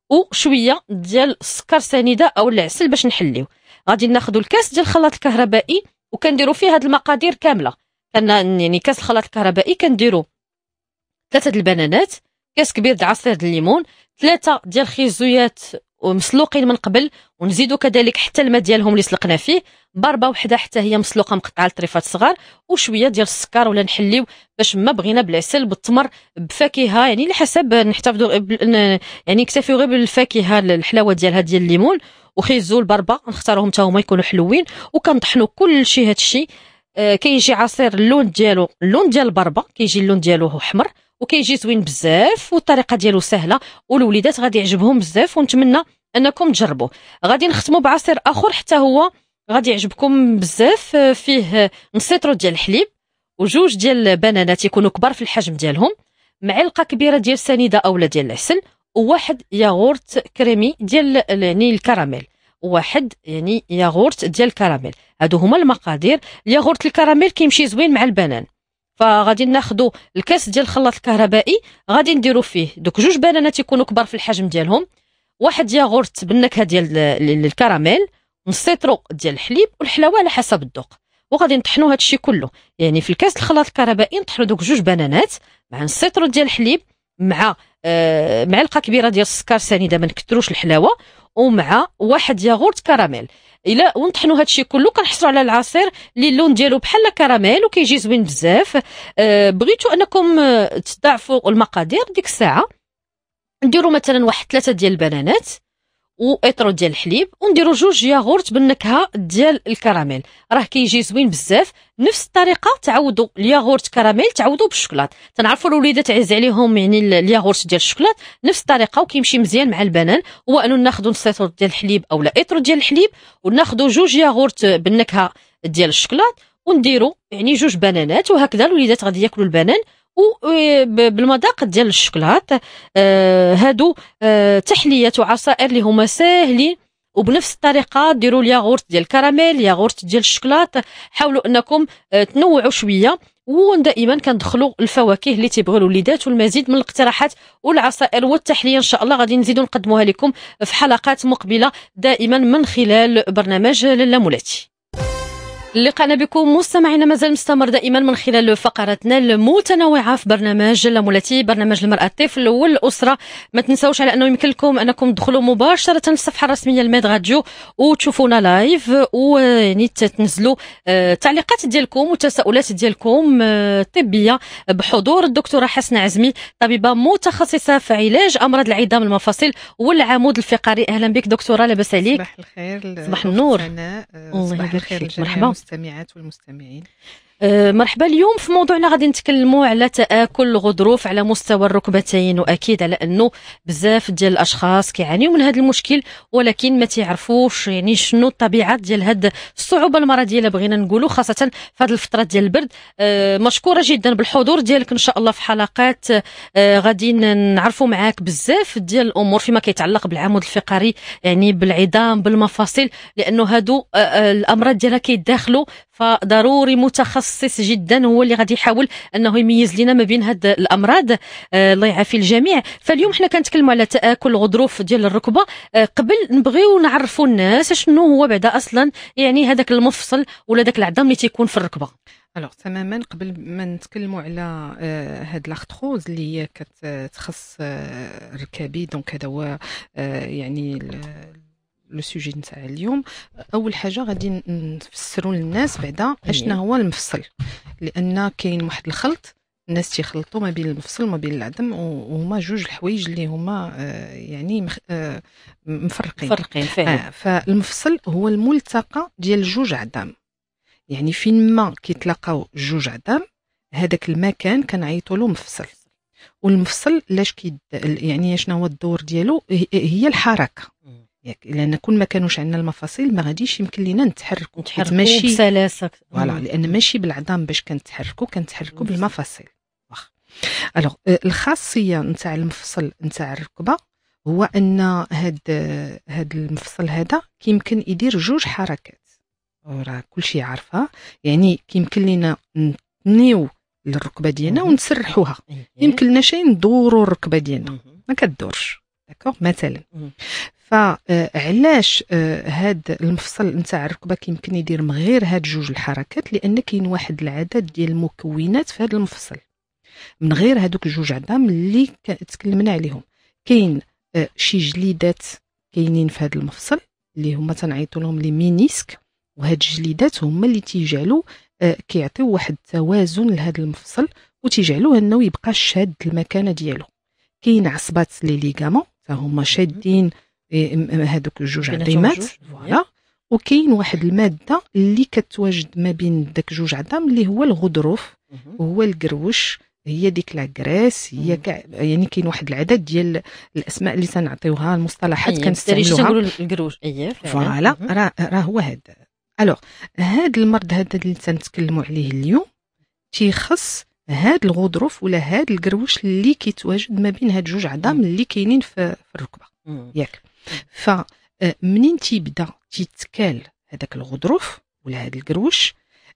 وشويه ديال السكر سنيده او العسل باش نحليو. غادي ناخذوا الكاس ديال الخلاط الكهربائي وكنديروا فيه هاد المقادير كامله. كان يعني كاس الخلاط الكهربائي كنديروا ثلاثه د البنانات، كاس كبير د عصير د الليمون، ثلاثه ديال الخيزويات ومسلوقين من قبل ونزيدوا كذلك حتى الماء ديالهم اللي سلقنا فيه، ضربه وحده حتى هي مسلوقه مقطعه لطريفات صغار، وشويه ديال السكر ولا نحليو باش ما بغينا بالعسل بالتمر بفاكهه يعني على حسب نحتفظوا يعني نكتفيو غير بالفاكهه الحلاوه ديالها ديال الليمون وخيزو البربه نختارهم حتى هما يكونوا حلوين، وكنطحنوا كل شيء هذا الشيء. آه كيجي عصير اللون ديالو اللون ديال البربه كيجي اللون ديالو احمر وكيجي زوين بزاف، والطريقه ديالو سهله والوليدات غادي يعجبهم بزاف ونتمنى انكم تجربوه. غادي نختموا بعصير اخر حتى هو غادي يعجبكم بزاف، فيه نص لتر ديال الحليب وجوج ديال البنانات يكونوا كبار في الحجم ديالهم، معلقه كبيره ديال سنيده اولا ديال العسل، وواحد ياغورت كريمي ديال يعني الكراميل، واحد يعني ياغورت ديال الكراميل. هادو هما المقادير. الياغورت الكراميل كيمشي زوين مع البنان، فغادي ناخذوا الكاس ديال الخلاط الكهربائي، غادي نديروا فيه دوك جوج بنانات يكونوا كبار في الحجم ديالهم، واحد ياغورت بالنكهه ديال الكراميل، نسيطرو ديال الحليب والحلاوه على حسب الذوق، وغادي نطحنوا هذا الشيء كله. يعني في الكاس الخلاط الكهربائي نطحنوا دوك جوج بنانات مع نسيطرو ديال الحليب مع آه معلقه كبيره ديال السكر سنيده، ما نكثروش الحلاوه، ومع واحد ياغورت كراميل. الى ونطحنوا هذا الشيء كله كنحصلوا على العصير اللي اللون ديالو بحال كراميل وكيجي زوين بزاف. آه بغيتوا انكم آه تضاعفوا المقادير ديك الساعه، نديروا مثلا واحد ثلاثه ديال البنانات واطرو ديال الحليب، ونديروا جوج ياغورت بالنكهه ديال الكراميل، راه كيجي زوين بزاف. نفس الطريقه تعودوا الياغورت كراميل تعودوا بالشوكولات، تنعرفوا الوليدات عز عليهم يعني الياغورت ديال الشوكولات نفس الطريقه وكيمشي مزيان مع البنان. هو انه ناخذوا نصيطرو ديال الحليب اولا اطرو ديال الحليب، وناخذوا جوج ياغورت بالنكهه ديال الشوكولات، ونديروا يعني جوج بنانات، وهكذا الوليدات غادي ياكلوا البنان وبالمذاق ديال الشوكولات. آه هادو آه تحليات وعصائر اللي هما ساهلين، وبنفس الطريقه ديروا الياغورت ديال الكراميل، الياغورت ديال الشوكولات. حاولوا انكم آه تنوعوا شويه، ودائما كندخلوا الفواكه اللي تيبغوا الوليدات، والمزيد من الاقتراحات والعصائر والتحليه ان شاء الله غادي نزيدوا نقدموها لكم في حلقات مقبله دائما من خلال برنامج لاله مولاتي. لقاءنا بكم مستمعينا مازال مستمر دائما من خلال فقراتنا المتنوعه في برنامج لاله مولاتي، برنامج المراه الطفل والاسره. ما تنساوش على انه يمكن لكم انكم تدخلوا مباشره للصفحه الرسميه لميد راديو وتشوفونا لايف، ويعني تنزلوا التعليقات ديالكم والتساؤلات ديالكم الطبيه بحضور الدكتوره حسنه عزمي، طبيبه متخصصه في علاج امراض العظام المفاصل والعمود الفقري. اهلا بك دكتوره، لاباس عليك؟ صباح الخير. صباح النور. صباح الخير لجميع المستمعات والمستمعين. أه مرحبا. اليوم في موضوعنا غادي نتكلموا على تآكل الغضروف على مستوى الركبتين، واكيد على انه بزاف ديال الاشخاص كيعانيوا من هذا المشكل ولكن ما تعرفوش يعني شنو الطبيعه ديال هاد الصعوبه المرضيه اللي بغينا نقولوا، خاصه في هذه الفتره ديال البرد. أه مشكوره جدا بالحضور ديالك ان شاء الله في حلقات أه غادي نعرفوا معاك بزاف ديال الامور فيما كيتعلق بالعمود الفقري، يعني بالعظام بالمفاصل، لانه هادو أه الامراض ديالها كيداخلوا، فضروري متخصص جدا هو اللي غادي يحاول انه يميز لنا ما بين هاد الامراض. آه الله يعافي الجميع. فاليوم حنا كنتكلموا على تآكل الغضروف ديال الركبه. آه قبل نبغيو نعرفوا الناس شنو هو بعدا اصلا يعني هذاك المفصل ولا داك العظام اللي تيكون في الركبه. الوغ تماما قبل ما نتكلموا على آه هاد لاختروز اللي هي كتخص آه الركابي، دونك هذا هو آه يعني لو سوجي نتاع اليوم. اول حاجه غادي نفسروا للناس بعدا اشنا هو المفصل، لان كاين واحد الخلط الناس تيخلطوا ما بين المفصل وما بين العظم، وهما جوج الحوايج اللي هما آه يعني مخ... آه مفرقين مفرقين فعلا. آه فالمفصل هو الملتقى ديال جوج عظام، يعني فين ما كيتلاقاو جوج عظام هذاك المكان كنعيطوا له مفصل. والمفصل لاش كي يعني شنو هو الدور ديالو؟ هي الحركه، ياك لان كل ما كانوش عندنا المفاصل ما غاديش يمكن لينا نتحركوا نتحركوا بسلاسه، فوالا، لان ماشي بالعظام باش كنتحركوا كنتحركوا بالمفاصل. واخ الوغ الخاصيه نتاع المفصل نتاع الركبه هو ان هاد هاد المفصل هذا كيمكن يدير جوج حركات، راه كلشي عارفها. يعني كيمكن لينا نثنيو الركبه ديالنا ونسرحوها، يمكن لنا شي ندوروا الركبه ديالنا ما كدورش، داكوغ مثلا. فعلاش هاد المفصل نتاع الركبه كيمكن يدير من غير هاد جوج الحركات؟ لان كاين واحد العدد ديال المكونات في هاد المفصل من غير هادوك جوج عظام اللي تكلمنا عليهم. كاين شي جليدات كاينين في هاد المفصل اللي هما تنعيطوا لهم لي مينيسك، وهاد الجليدات هما اللي تيجعلوا كيعطيو واحد التوازن لهاد المفصل وتيجعلوه انه يبقى شاد المكانه ديالو. كاين عصبات لي ليغامون تا هما شادين هادوك جوج عظيمات، فوالا. وكاين واحد الماده اللي كتواجد ما بين داك جوج عظام اللي هو الغضروف، وهو القروش، هي ديك لا غريس، هي كاع يعني كاين واحد العدد ديال الاسماء اللي تنعطيوها، المصطلحات كنستعملوها. تنقولوا القروش، اييه فوالا، راه راه هو هذا. الوغ هاد المرض هذا اللي تنتكلموا عليه اليوم تيخص هاد الغضروف ولا هاد القروش اللي كيتواجد ما بين هاد جوج عظام اللي كاينين في, في الركبه، ياك. فمنين تيبدا تيتكال هذاك الغضروف ولا هاد القروش،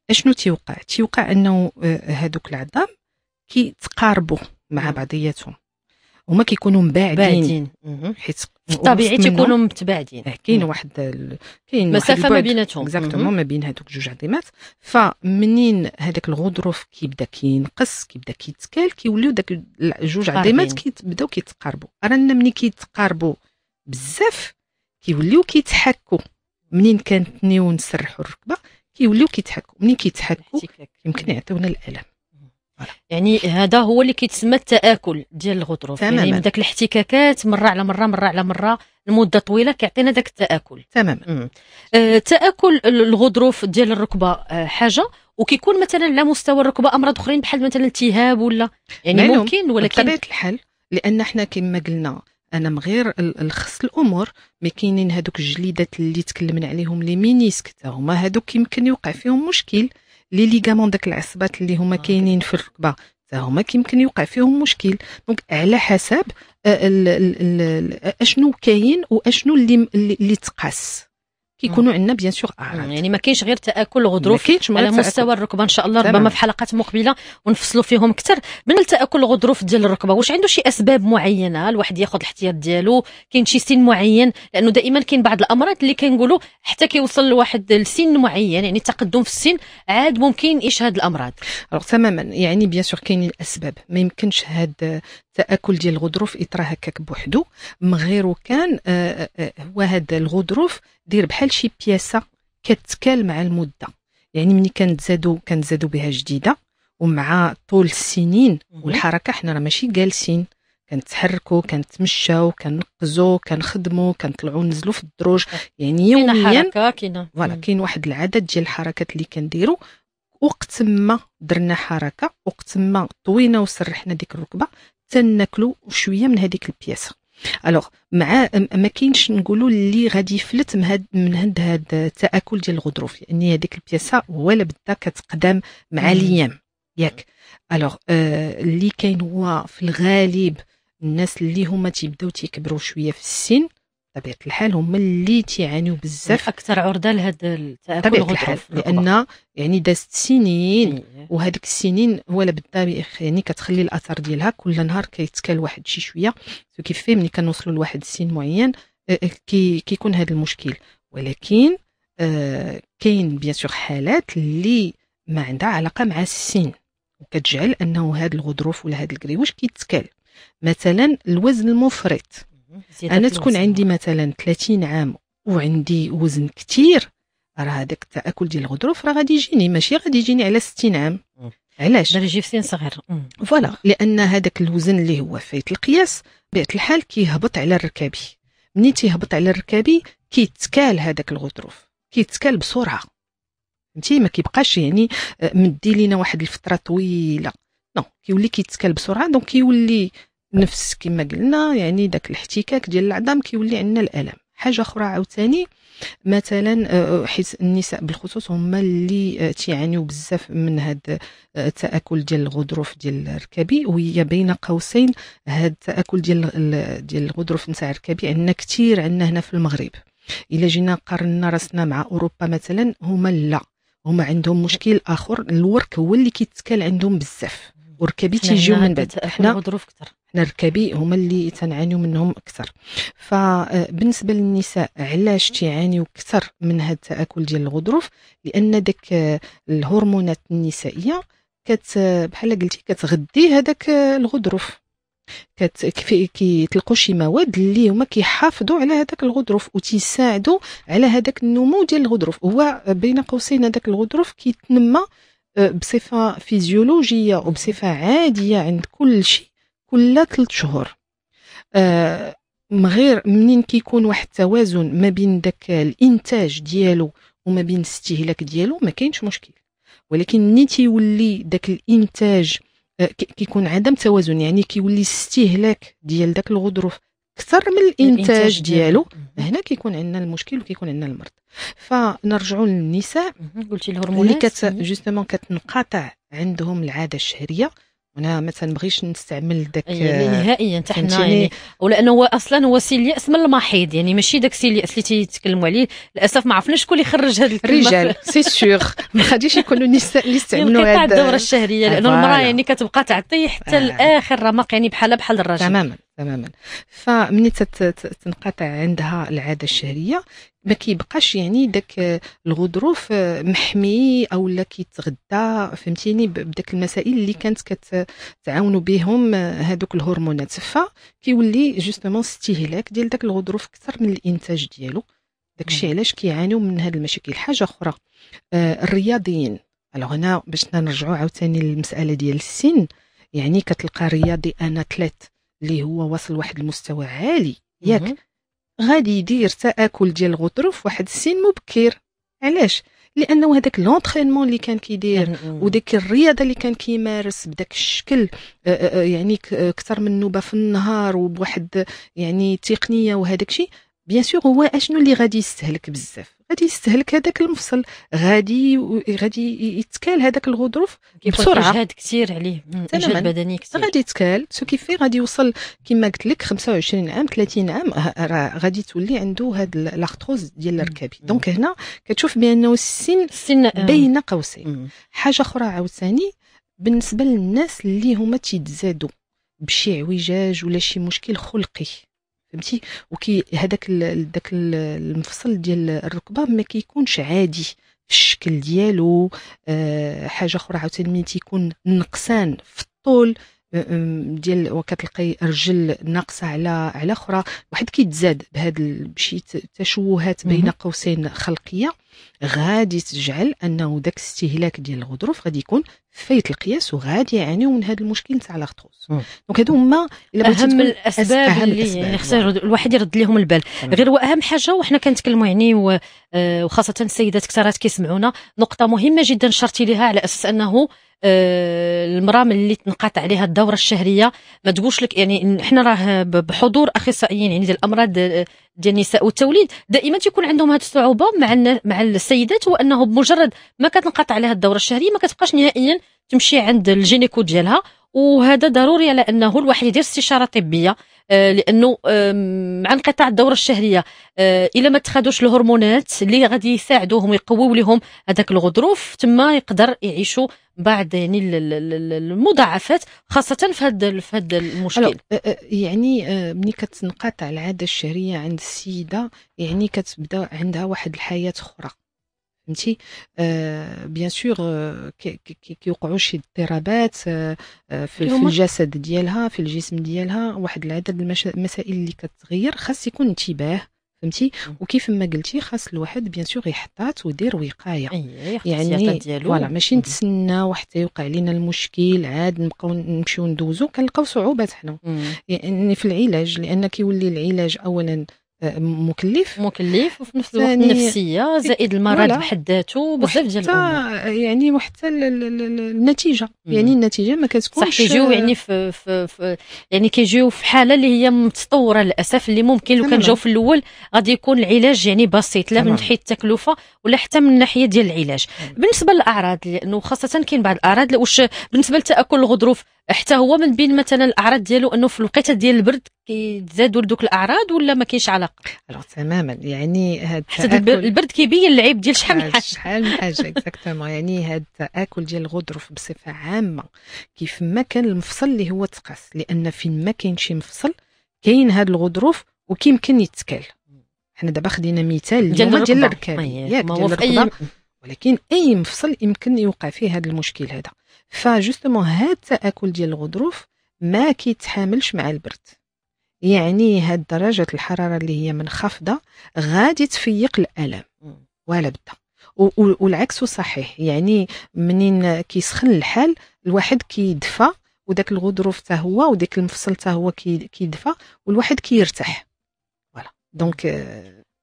اشنو تيوقع تيوقع انه هادوك العظام كيتقاربوا مع بعضياتهم، هما كيكونوا مباعدين حيت في الطبيعي تيكونوا متباعدين، كاين واحد ال... كاين مسافه ما بيناتهم اكزاكتومون ما بين هذوك جوج عظيمات. فمنين هذاك الغضروف كيبدا كينقص كيبدا كيتكال كيوليو داك جوج عظيمات كيبداو كيتقاربوا. رانا ملي كيتقاربوا بزاف كيوليو كيتحكوا، منين كنتنيو نسرحوا الركبه كيوليو كيتحكوا، منين كيتحكوا يمكن يعطيونا الالم. يعني هذا هو اللي كيتسمى التآكل ديال الغضروف، يعني من داك الاحتكاكات مره على مره مره على مره لمده طويله كيعطينا داك التآكل تماما. آه تآكل الغضروف ديال الركبه آه حاجه، وكيكون مثلا على مستوى الركبه امراض اخرين بحال مثلا التهاب ولا يعني ممكن، ولكن بطبيعه الحال لان حنا كما قلنا انا من غير الخص الامور ما كاينين هذوك الجليدات اللي تكلمنا عليهم لي مينيسك حتى هما هذوك يمكن يوقع فيهم مشكل، لي ليغامون داك العصبات اللي هما كاينين في الركبه حتى هما كيمكن يوقع فيهم مشكل. دونك على حسب اشنو كاين واشنو اللي اللي تقاس كيكونوا عندنا بيان سور اعراض. يعني ما كاينش غير تآكل الغضروف على مستوى الركبه، ان شاء الله ربما في حلقات مقبله ونفصلوا فيهم اكثر من تآكل الغضروف ديال الركبه. واش عنده شي اسباب معينه الواحد ياخذ الاحتياط ديالو؟ كاين شي سن معين؟ لانه دائما كاين بعض الامراض اللي كنقولوا حتى كيوصل لواحد السن معين، يعني تقدم في السن عاد ممكن يشهد الامراض. الوغ تماما، يعني بيان سور كاينين الاسباب، ما يمكنش هاد التآكل ديال الغضروف يطرا هكاك بوحدو من غير كان آه آه هو هذا الغضروف دير بحال شي بياسه كتكال مع المده. يعني ملي كنتزادوا كنتزادوا بها جديده ومع طول السنين والحركه، حنا راه ماشي جالسين، كنتحركوا كنتمشاو كنقزوا كنخدموا كنطلعوا ننزلوا في الدروج، يعني يوميا كاينه فوالا كاين واحد العدد ديال الحركات اللي كنديروا. وقت ما درنا حركه وقت ما طوينا وسرحنا ديك الركبه تناكلوا شويه من هذيك البياسه. الوغ مع ما كاينش نقولوا اللي غادي يفلت من هاد من هاد هاد التآكل ديال الغضروف، لان يعني هذيك البياسه ولا بدا كتقدم مع الايام ياك. الوغ آه اللي كاين هو في الغالب الناس اللي هما تيبداو تيكبروا شويه في السن بطبيعه الحال هما اللي تيعانيو بزاف اكثر عرضه لهذا التآكل الغضروف، لان يعني دازت سنين وهذيك السنين ولا بدا يعني كتخلي الاثر ديالها كل نهار كيتكال واحد شي شويه. كيف فيه ملي كنوصلوا لواحد السن معين كي كيكون هذا المشكل. ولكن آه كاين بيان سور حالات اللي ما عندها علاقه مع السن وكتجعل انه هذا الغضروف ولا هذا الكريوش كيتكال. مثلا الوزن المفرط، انا تكون عندي مثلا ثلاثين عام وعندي وزن كتير، راه هذاك التآكل ديال الغضروف راه غادي يجيني، ماشي غادي يجيني على ستين عام. علاش؟ غادي يجي في سن صغير فوالا، لان هذاك الوزن اللي هو فايت القياس بطبيعه الحال كيهبط على الركابي. منين تيهبط على الركابي كيتكال هذاك الغضروف، كيتكال بسرعه، فهمتي؟ ما كيبقاش يعني مدي لينا واحد الفتره طويله، نو كيولي كيتكال بسرعه. دونك كيولي نفس كما قلنا يعني داك الاحتكاك ديال العظام كيولي عندنا الالم. حاجه اخرى عاوتاني مثلا حيت النساء بالخصوص هما اللي تيعانيو بزاف من هذا التآكل ديال الغضروف ديال الركبي، وهي بين قوسين هذا التآكل ديال ديال الغضروف نتاع الركبي عندنا كثير عندنا هنا في المغرب. الا جينا قارنا راسنا مع اوروبا مثلا هما لا، هما عندهم مشكل اخر، الورك هو اللي كيتكال عندهم بزاف والركبي تيجيو من بعد. حنا الغضروف كثر، حنا الركبي هما اللي تنعانيو منهم اكثر. فبالنسبه للنساء علاش تيعانيو اكثر من هذا التآكل ديال الغضروف؟ لان داك الهرمونات النسائيه كت بحال قلتي كتغذي هذاك الغضروف، كيطلقوا شي مواد اللي هما كيحافظوا على هذاك الغضروف وتيساعدوا على هذاك النمو ديال الغضروف. هو بين قوسين هذاك الغضروف كيتنمى بصفه فيزيولوجيه وبصفه عاديه عند كل شيء كل ثلاث شهور. آه غير منين كيكون واحد التوازن ما بين داك الانتاج ديالو وما بين الاستهلاك ديالو ما كاينش مشكل. ولكن ملي تيولي داك الانتاج آه كيكون عدم توازن، يعني كيولي الاستهلاك ديال داك الغضروف اكثر من الانتاج ديالو، هنا كيكون عندنا المشكل وكيكون عندنا المرض. فنرجعوا للنساء قلتي الهرمونات اللي كت جوستومون كتنقطع عندهم العاده الشهريه، انا ما تنبغيش نستعمل داك يعني نهائيا حتى حنا يعني، ولانه هو اصلا هو سيل الياس من المحيض، يعني ماشي داك سيل الياس اللي تيتكلموا عليه. للاسف ما عرفناش شكون اللي خرج هذا الكلمه. الرجال سي سور ما غاديش يكونوا النساء اللي يستعملوا هذا هذا الدوره الشهريه، لانه المراه يعني كتبقى تعطي حتى آه. لاخر رمق، يعني بحال بحال الراجل تماما تماما. فمني تنقطع عندها العاده الشهريه ما كيبقاش يعني داك الغضروف محمي او لا كيتغذى، فهمتيني، بداك المسائل اللي كانت كتعاونوا بهم هذوك الهرمونات، فكيولي جوستومون استهلاك ديال داك الغضروف اكثر من الانتاج ديالو. داكشي علاش كيعانيو من هذه المشاكل. حاجه اخرى، آه الرياضيين، الوغ هنا باش نرجعوا عاوتاني للمساله ديال السن، يعني كتلقى رياضي انا اتليت اللي هو وصل واحد المستوى عالي ياك غادي يدير تاكل ديال الغضروف واحد السن مبكر. علاش؟ لانه هذاك لونطرينمون اللي كان كيدير وديك الرياضه اللي كان كيمارس بداك الشكل يعني اكثر من نوبه في النهار وبواحد يعني تقنيه وهذاك الشيء، بيان سور هو اشنو اللي غادي يستهلك بزاف؟ غادي يستهلك هذاك المفصل، غادي غادي يتكال هذاك الغضروف بسرعه، اجهاد كثير عليه، اجهاد بدني كثير غادي يتكال. سو كيفي غادي يوصل كما قلت لك خمسة وعشرين عام ثلاثين عام راه غادي تولي عنده هاد لاختروز ديال الركابي. دونك هنا كتشوف بانه السن, السن بين قوسين. حاجه اخرى عاوتاني بالنسبه للناس اللي هما تيتزادوا بشي عوجاج ولا شي مشكل خلقي، فهمتي، وكي هذاك داك المفصل ديال الركبه ما كيكونش عادي في الشكل ديالو. أه حاجه اخرى عاوتاني ملي تيكون نقصان في الطول ديال وكتلقاي رجل ناقصه على على اخرى، واحد كيتزاد بهاد بشي تشوهات بين قوسين خلقيه، غادي تجعل انه داك الاستهلاك ديال الغضروف غادي يكون فايت القياس وغادي يعانيو من هذا المشكل تاع لاختروز. دونك هادو هما اهم الاسباب أهم اللي الأسباب. يعني خص الواحد يرد لهم البال. غير واهم حاجه وحنا كنتكلموا يعني وخاصه السيدات كثرات كيسمعونا، نقطه مهمه جدا شرتي لها على اساس انه المراه اللي تنقطع عليها الدوره الشهريه ما تقولش لك، يعني احنا راه بحضور اخصائيين يعني ديال الامراض ديال النساء والتوليد دائما تيكون عندهم هذه الصعوبه مع مع السيدات، هو انه بمجرد ما كتنقطع عليها الدوره الشهريه ما كتبقاش نهائيا تمشي عند الجينيكو ديالها. وهذا ضروري على انه الواحد يدير استشاره طبيه، لانه مع انقطاع الدوره الشهريه الا ما اتخذوش الهرمونات اللي غادي يساعدوهم ويقويو لهم هذاك الغضروف تما يقدر يعيشوا بعد يعني المضاعفات خاصه في هذا في هذا المشكل. يعني ملي كتنقطع العاده الشهريه عند السيده يعني كتبدا عندها واحد الحياه اخرى، فهمتي. آه بيان سور آه كيوقعوا شي اضطرابات آه في, في الجسد ديالها، في الجسم ديالها، واحد العدد المسائل اللي كتغير، خاص يكون انتباه، فهمتي. وكيف ما قلتي خاص الواحد بيان سور يحتاط ويدير وقايه، يعني فوالا ماشي نتسناو حتى يوقع لنا المشكل عاد نبقاو نمشيو ندوزو. كنلقاو صعوبات حنا يعني في العلاج، لان كيولي العلاج اولا مكلف مكلف وفي نفس الوقت نفسيه زائد المرض بحد ذاته بزاف ديال الامور، يعني وحتى النتيجه مم. يعني النتيجه ما كتكونش صح. كيجيو يعني في, في, في يعني كيجيو في حاله اللي هي متطوره للاسف، اللي ممكن لو كان جاو في الاول غادي يكون العلاج يعني بسيط، لا من ناحيه التكلفه ولا حتى من ناحيه ديال العلاج. مم. بالنسبه للاعراض، لانه خاصه كاين بعض الاعراض واش بالنسبه لتاكل الغضروف حتى هو من بين مثلا الاعراض ديالو انه في الوقيته ديال البرد كيتزادوا دوك الاعراض ولا ما كاينش علاقه؟ الوغ تماما، يعني هاد حتى البرد كيبين العيب ديال شحال من حاجه شحال من حاجه اكزاكتومون. يعني هاد التاكل ديال الغضروف بصفه عامه كيف ما كان المفصل اللي هو تقاس، لان فين ما كاين شي مفصل كاين هاد الغضروف وكيمكن يتكال. حنا دابا خدينا مثال ديال ديال الركاب ياك ديال الركبه، ولكن اي مفصل يمكن يوقع فيه هذا المشكل هذا. فجوستومون هاد التاكل ديال الغضروف ما كيتحاملش مع البرد، يعني هاد درجه الحراره اللي هي منخفضه غادي تفيق الالم ولا بدا، والعكس صحيح. يعني منين كيسخن الحال الواحد كيدفى وداك الغضروف حتى هو وداك المفصل حتى هو كيدفى والواحد كيرتاح. فوالا دونك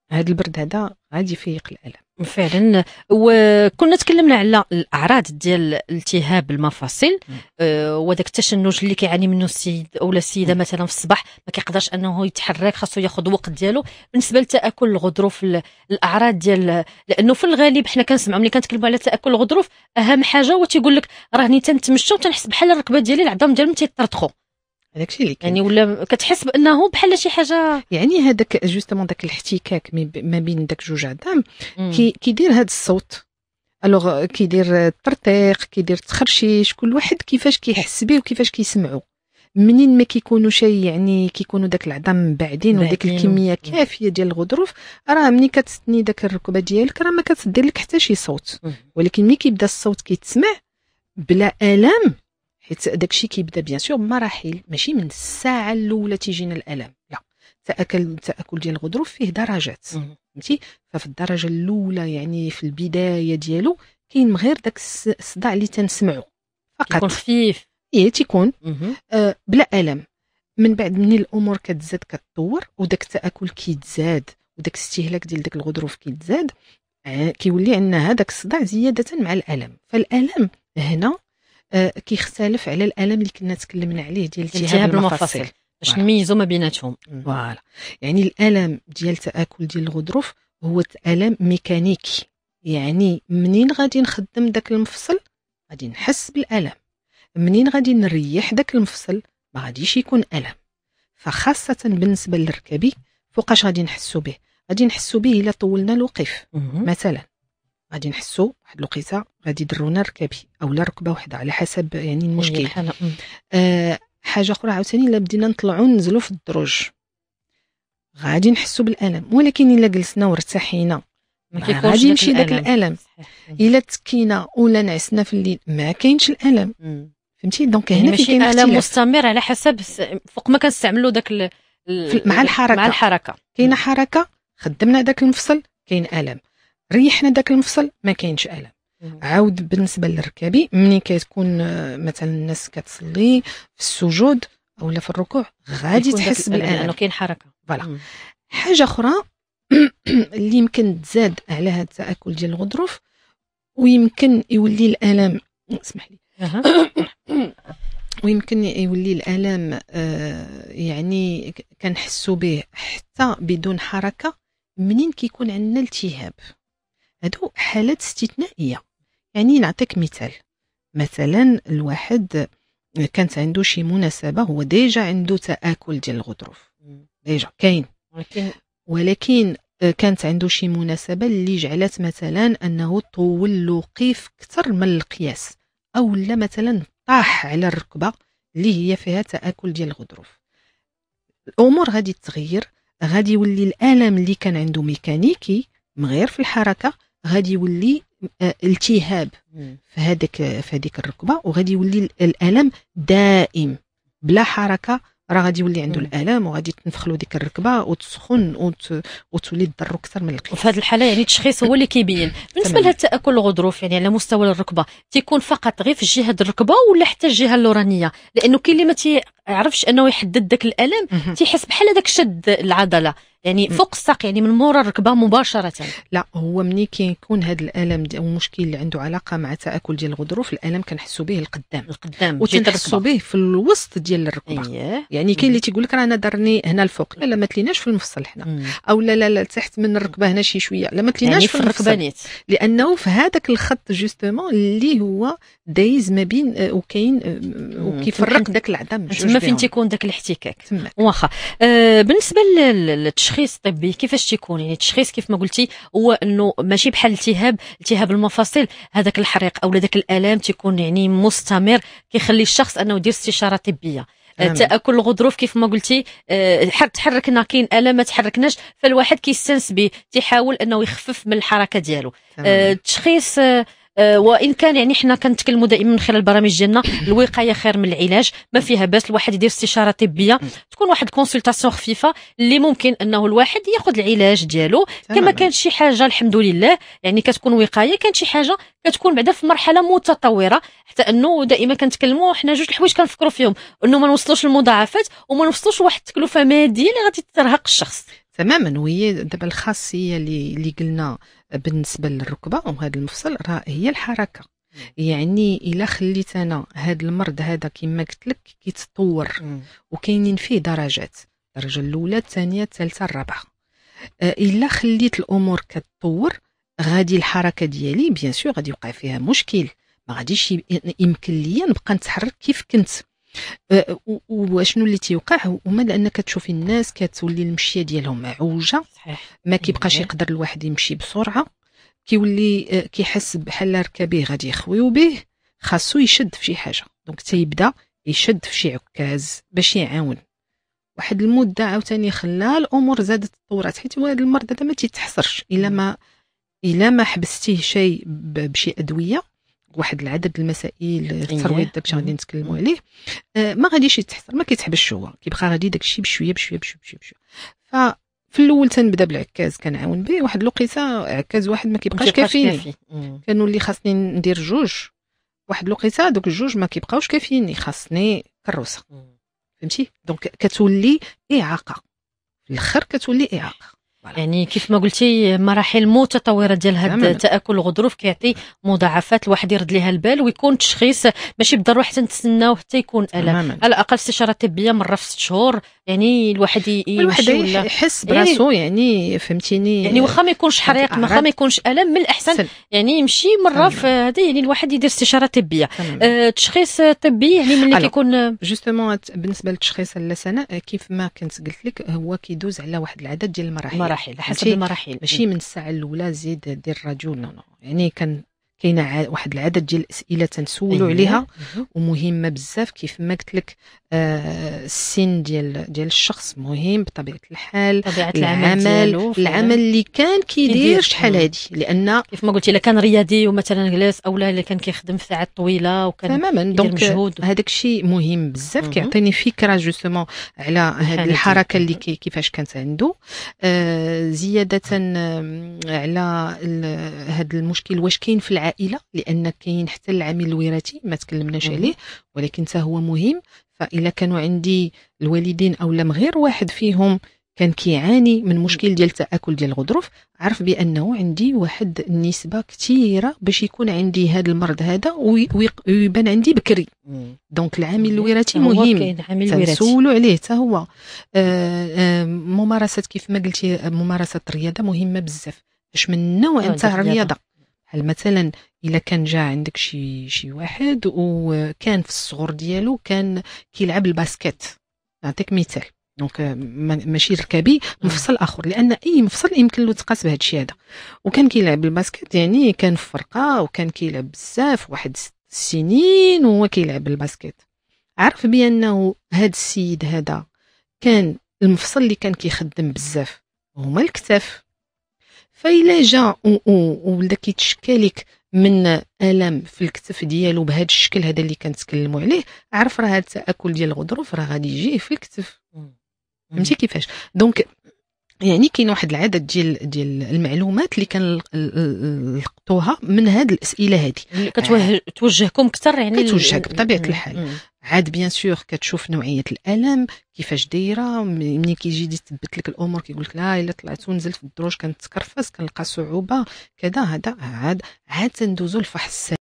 هذا البرد هذا غادي يفيق الالم فعلا. وكنا تكلمنا على الاعراض ديال التهاب المفاصل أه وداك التشنج اللي كيعاني منه السيد او السيده مثلا في الصباح ما كيقدرش انه يتحرك، خاصو ياخذ وقت ديالو. بالنسبه لتاكل الغضروف الاعراض ديال، لانه في الغالب حنا كنسمعوا ملي كنتكلموا على تاكل الغضروف اهم حاجه هو تيقول لك راني تنتمشى وتنحس بحال الركبه ديالي العظام ديالهم تيطرطخوا، هذاك الشيء اللي كاين. يعني ولا كتحس بانه بحال شي حاجه، يعني هذاك جوستومون داك الاحتكاك ما بين داك جوج عظام كي كيدير هذا الصوت. الوغ كيدير الترطيق، كيدير التخرشيش، كل واحد كيفاش كيحس به وكيفاش كيسمعوا. منين ما كيكونوا شي يعني كيكونوا داك العظام بعدين وديك الكميه كافيه ديال الغضروف، راه ملي كتثني داك الركبه ديالك راه ما كتدير لك حتى شي صوت. ولكن ملي كيبدا الصوت كيتسمع بلا الام، حيت داكشي كيبدا بيان سور بمراحل، ماشي من الساعه الاولى تيجينا الالم، لا. تاكل التاكل ديال الغضروف فيه درجات، فهمتي؟ ففي الدرجه الاولى يعني في البدايه ديالو كاين غير داك الصداع اللي تنسمعو فقط، يكون خفيف، ايه تيكون آه بلا الم. من بعد من الامور كتزاد كتطور وداك التاكل كيتزاد وداك الاستهلاك ديال داك الغضروف كيتزاد، آه كيولي عندنا هذاك الصداع زياده مع الالم. فالالم هنا آه كيختلف على الالم اللي كنا تكلمنا عليه ديال التهاب المفاصل، باش نميزوا ما بيناتهم. فوالا، يعني الالم ديال تاكل ديال الغضروف هو الم ميكانيكي، يعني منين غادي نخدم داك المفصل غادي نحس بالالم، منين غادي نريح داك المفصل ما غاديش يكون الم. فخاصه بالنسبه للركبي فوقاش غادي نحسوا به؟ غادي نحسوا به الا طولنا الوقيف. مثلا غادي نحسوا واحد الوقيته غادي يدرونا ركبي او لا ركبه وحده على حسب يعني المشكل. آه حاجه اخرى عاوتاني الا بدينا نطلعوا ننزلوا في الدروج غادي نحسوا بالالم، ولكن الا جلسنا وارتاحينا ما غادي يمشي داك الالم. الا تكينا ولا نعسنا في الليل ما كاينش الالم، فهمتي؟ دونك هنا يعني في كاين الم مستمر على حسب فوق ما كنستعملوا داك ال... مع الحركه. مع الحركه كاينه حركه خدمنا داك المفصل كاين الم، ريحنا داك المفصل ما كاينش الم. عاود بالنسبه للركابي ملي كتكون مثلا الناس كتصلي في السجود او لا في الركوع غادي تحس بالالم لانه كاين حركه. فوالا. حاجه اخرى اللي يمكن تزاد على هذا التاكل ديال الغضروف ويمكن يولي الالم، اسمح لي ويمكن يولي الالم آه يعني كنحسوا به حتى بدون حركه منين كيكون عندنا التهاب. هادو حالات استثنائيه. يعني نعطيك مثال، مثلا الواحد كانت عنده شي مناسبه، هو ديجا عنده تاكل ديال الغضروف ديجا كاين، ولكن ولكن كانت عنده شي مناسبه اللي جعلت مثلا انه طول الوقيف اكثر من القياس، او لا مثلا طاح على الركبه اللي هي فيها تاكل ديال الغضروف. الامور غادي تتغير، غادي يولي الالم اللي كان عنده ميكانيكي من غير في الحركه غادي يولي التهاب في هذيك في هذيك الركبه، وغادي يولي الالم دائم بلا حركه. راه غادي يولي عنده الالم وغادي تنفخلو ديك الركبه وتسخن وت... وتولي تضرو اكثر من القياس. وفي هذه الحاله يعني التشخيص هو اللي كيبين. بالنسبه لهذا التاكل الغضروف يعني على مستوى الركبه تيكون فقط غير في جهه الركبه ولا حتى الجهه اللورانيه؟ لانه كاين اللي ما تيعرفش انه يحدد داك الالم، تيحس بحال هذاك شد العضله يعني فوق الساق، يعني من مورا الركبه مباشره. لا، هو ملي كيكون هذا الالم او المشكل اللي عنده علاقه مع تاكل ديال الغضروف، الالم كنحسوا به القدام القدام وتنحسوا به في الوسط ديال الركبه. أيه. يعني كاين اللي تيقول لك راه انا درني هنا الفوق، لا لا ما تليناش في المفصل حنا مم. او لا لا لا تحت من الركبه هنا شي شويه، لا ما تليناش يعني في الركبه، لانه في هذاك الخط جوستومون اللي هو دايز ما بين وكاين وكيفرق داك العظام بجوج. تما فين تيكون داك الاحتكاك. واخا آه بالنسبه للتشخيص الطبي كيفاش تيكون؟ يعني التشخيص كيف ما قلتي هو انه ماشي بحال التهاب التهاب المفاصل، هذاك الحريق او داك الالام تيكون يعني مستمر كيخلي الشخص انه يدير استشاره طبيه. تاكل الغضروف كيف ما قلتي أه تحركنا كاين الام ما تحركناش، فالواحد كيستنس به تيحاول انه يخفف من الحركه ديالو. التشخيص أه أه وان كان يعني حنا كنتكلموا دائما من خلال البرامج ديالنا الوقايه خير من العلاج، ما فيها باس الواحد يدير استشاره طبيه، تكون واحد كونسلطاسيون خفيفه اللي ممكن انه الواحد ياخذ العلاج ديالو. كما كانت شي حاجه الحمد لله يعني كتكون وقايه، كانت شي حاجه كتكون بعدا في مرحله متطوره، حتى انه دائما كنتكلموا حنا جوج الحوايج كنفكروا فيهم، انه ما نوصلوش للمضاعفات وما نوصلوش لواحد التكلفه ماديه اللي غادي ترهق الشخص. تماما. وهي دابا الخاصيه اللي اللي قلنا بالنسبه للركبه وهذا المفصل راه هي الحركه. يعني الا خليت انا هذا المرض هذا كما قلت لك كيتطور وكاينين فيه درجات، الدرجه الاولى الثانيه الثالثه الرابعه. الا خليت الامور كتطور غادي الحركه ديالي بيان سور غادي يوقع فيها مشكل، ما غاديش يمكن ليا نبقى نتحرك كيف كنت. وشنو اللي تيوقع هما لانك تشوفي الناس كتولي المشيه ديالهم معوجه، ما كيبقاش يقدر الواحد يمشي بسرعه، كيولي كيحس بحال ركبيه غادي يخويو به، خاصو يشد في شي حاجه. دونك تيبدا يشد في شي عكاز باش يعاون. واحد المده عاوتاني خلى الامور زادت تطورات، حيت هذا المرض هذا ما تيتحصرش الا ما الا ما حبستيه شيء بشي ادويه. واحد العدد المسائل الترويض داكشي غادي نتكلموا عليه، آه ما غاديش يتحصر، ما كيتحبسش، هو كيبقى غادي داكشي بشويه بشويه بشويه بشويه, بشوية. ففي الاول تنبدا بالعكاز كنعاون به، واحد الوقيته عكاز واحد ما كيبقاش كافيني، كانوا اللي خاصني ندير جوج، واحد الوقيته دوك الجوج ما كيبقاوش كافيني، خاصني كروسه. فهمتي؟ دونك كتولي اعاقه في الاخر، كتولي اعاقه. يعني كيف ما قلتي مراحل متطوره ديال هذا تاكل الغضروف كيعطي مضاعفات الواحد يرد ليها البال، ويكون تشخيص ماشي بالضروره حتى نتسناو حتى يكون الم، على الاقل استشاره طبيه مره في ست شهور. يعني الواحد الواحد يحس براسو، يعني, يعني فهمتيني، يعني واخا ما يكونش حريق، واخا ما يكونش الم، من الاحسن سل. يعني يمشي مره في هذا، يعني الواحد يدير استشاره طبيه. أه تشخيص طبي يعني ملي كيكون جوستومون بالنسبه للتشخيص اللثه كيف ما كنت قلت لك هو كيدوز على واحد العدد ديال المراحل، مراحل حسب المراحل، ماشي من الساعه الاولى زيد دير الراديو. نو نو يعني كان كاينه واحد العدد ديال الاسئله تنسولوا عليها ومهمه بزاف. كيف ما قلت لك آه السن ديال ديال الشخص مهم بطبيعه الحال، طبيعه العمل العمل اللي كان كيدير شحال هادي، لان كيف ما قلتي الا كان رياضي ومثلا جلس، او لا الا كان كيخدم في ساعات طويله وكان تماما. دونك هذاك الشيء مهم بزاف، كيعطيني فكره جوستومون على هذه الحركه اللي كي كيفاش كانت عنده. آه زياده آه على هذا المشكل واش كاين في العائله، لان كاين حتى العامل الوراثي ما تكلمناش عليه ولكن حتى هو مهم. فإلا كانوا عندي الوالدين أو لم غير واحد فيهم كان كيعاني من مشكل ديال التآكل ديال الغضروف، عرف بأنه عندي واحد النسبة كثيرة باش يكون عندي هذا المرض هذا ويبان عندي بكري. دونك العامل الوراثي مهم، تنسولوا عليه حتى هو. آه آه ممارسة كيف ما قلتي، ممارسة الرياضة مهمة بزاف. اش من نوع نتاع الرياضة؟ هل مثلا الا كان جا عندك شي شي واحد وكان في الصغر ديالو كان كيلعب الباسكت، نعطيك مثال، دونك ماشي ركابي، مفصل اخر، لان اي مفصل يمكن له تقاس بهذا الشيء هذا، وكان كيلعب الباسكت، يعني كان في فرقه وكان كيلعب بزاف واحد ست سنين وهو كيلعب الباسكت. عرف بانه هذا السيد هذا كان المفصل اللي كان كيخدم بزاف هما الكتاف. فإلا جا وبدا كيتشكالك من الم في الكتف ديالو بهذا الشكل هذا اللي كنتكلموا عليه، عرف راه هذا التاكل ديال الغضروف راه غادي يجيه في الكتف. فهمتي كيفاش؟ دونك يعني كاين واحد العدد ديال ديال المعلومات اللي كنلقطوها من هاد الاسئله هذه، كتوجهكم اكثر، يعني كتوجهك بطبيعه الحال. عاد بيان سور كتشوف نوعيه الالم كيفاش دايره، ملي كيجي يثبت لك الامور كيقول لك لا الا طلعت ونزلت في الدروج كنتكرفس كنلقى صعوبه كذا، هذا عاد عاد تندوزو الفحص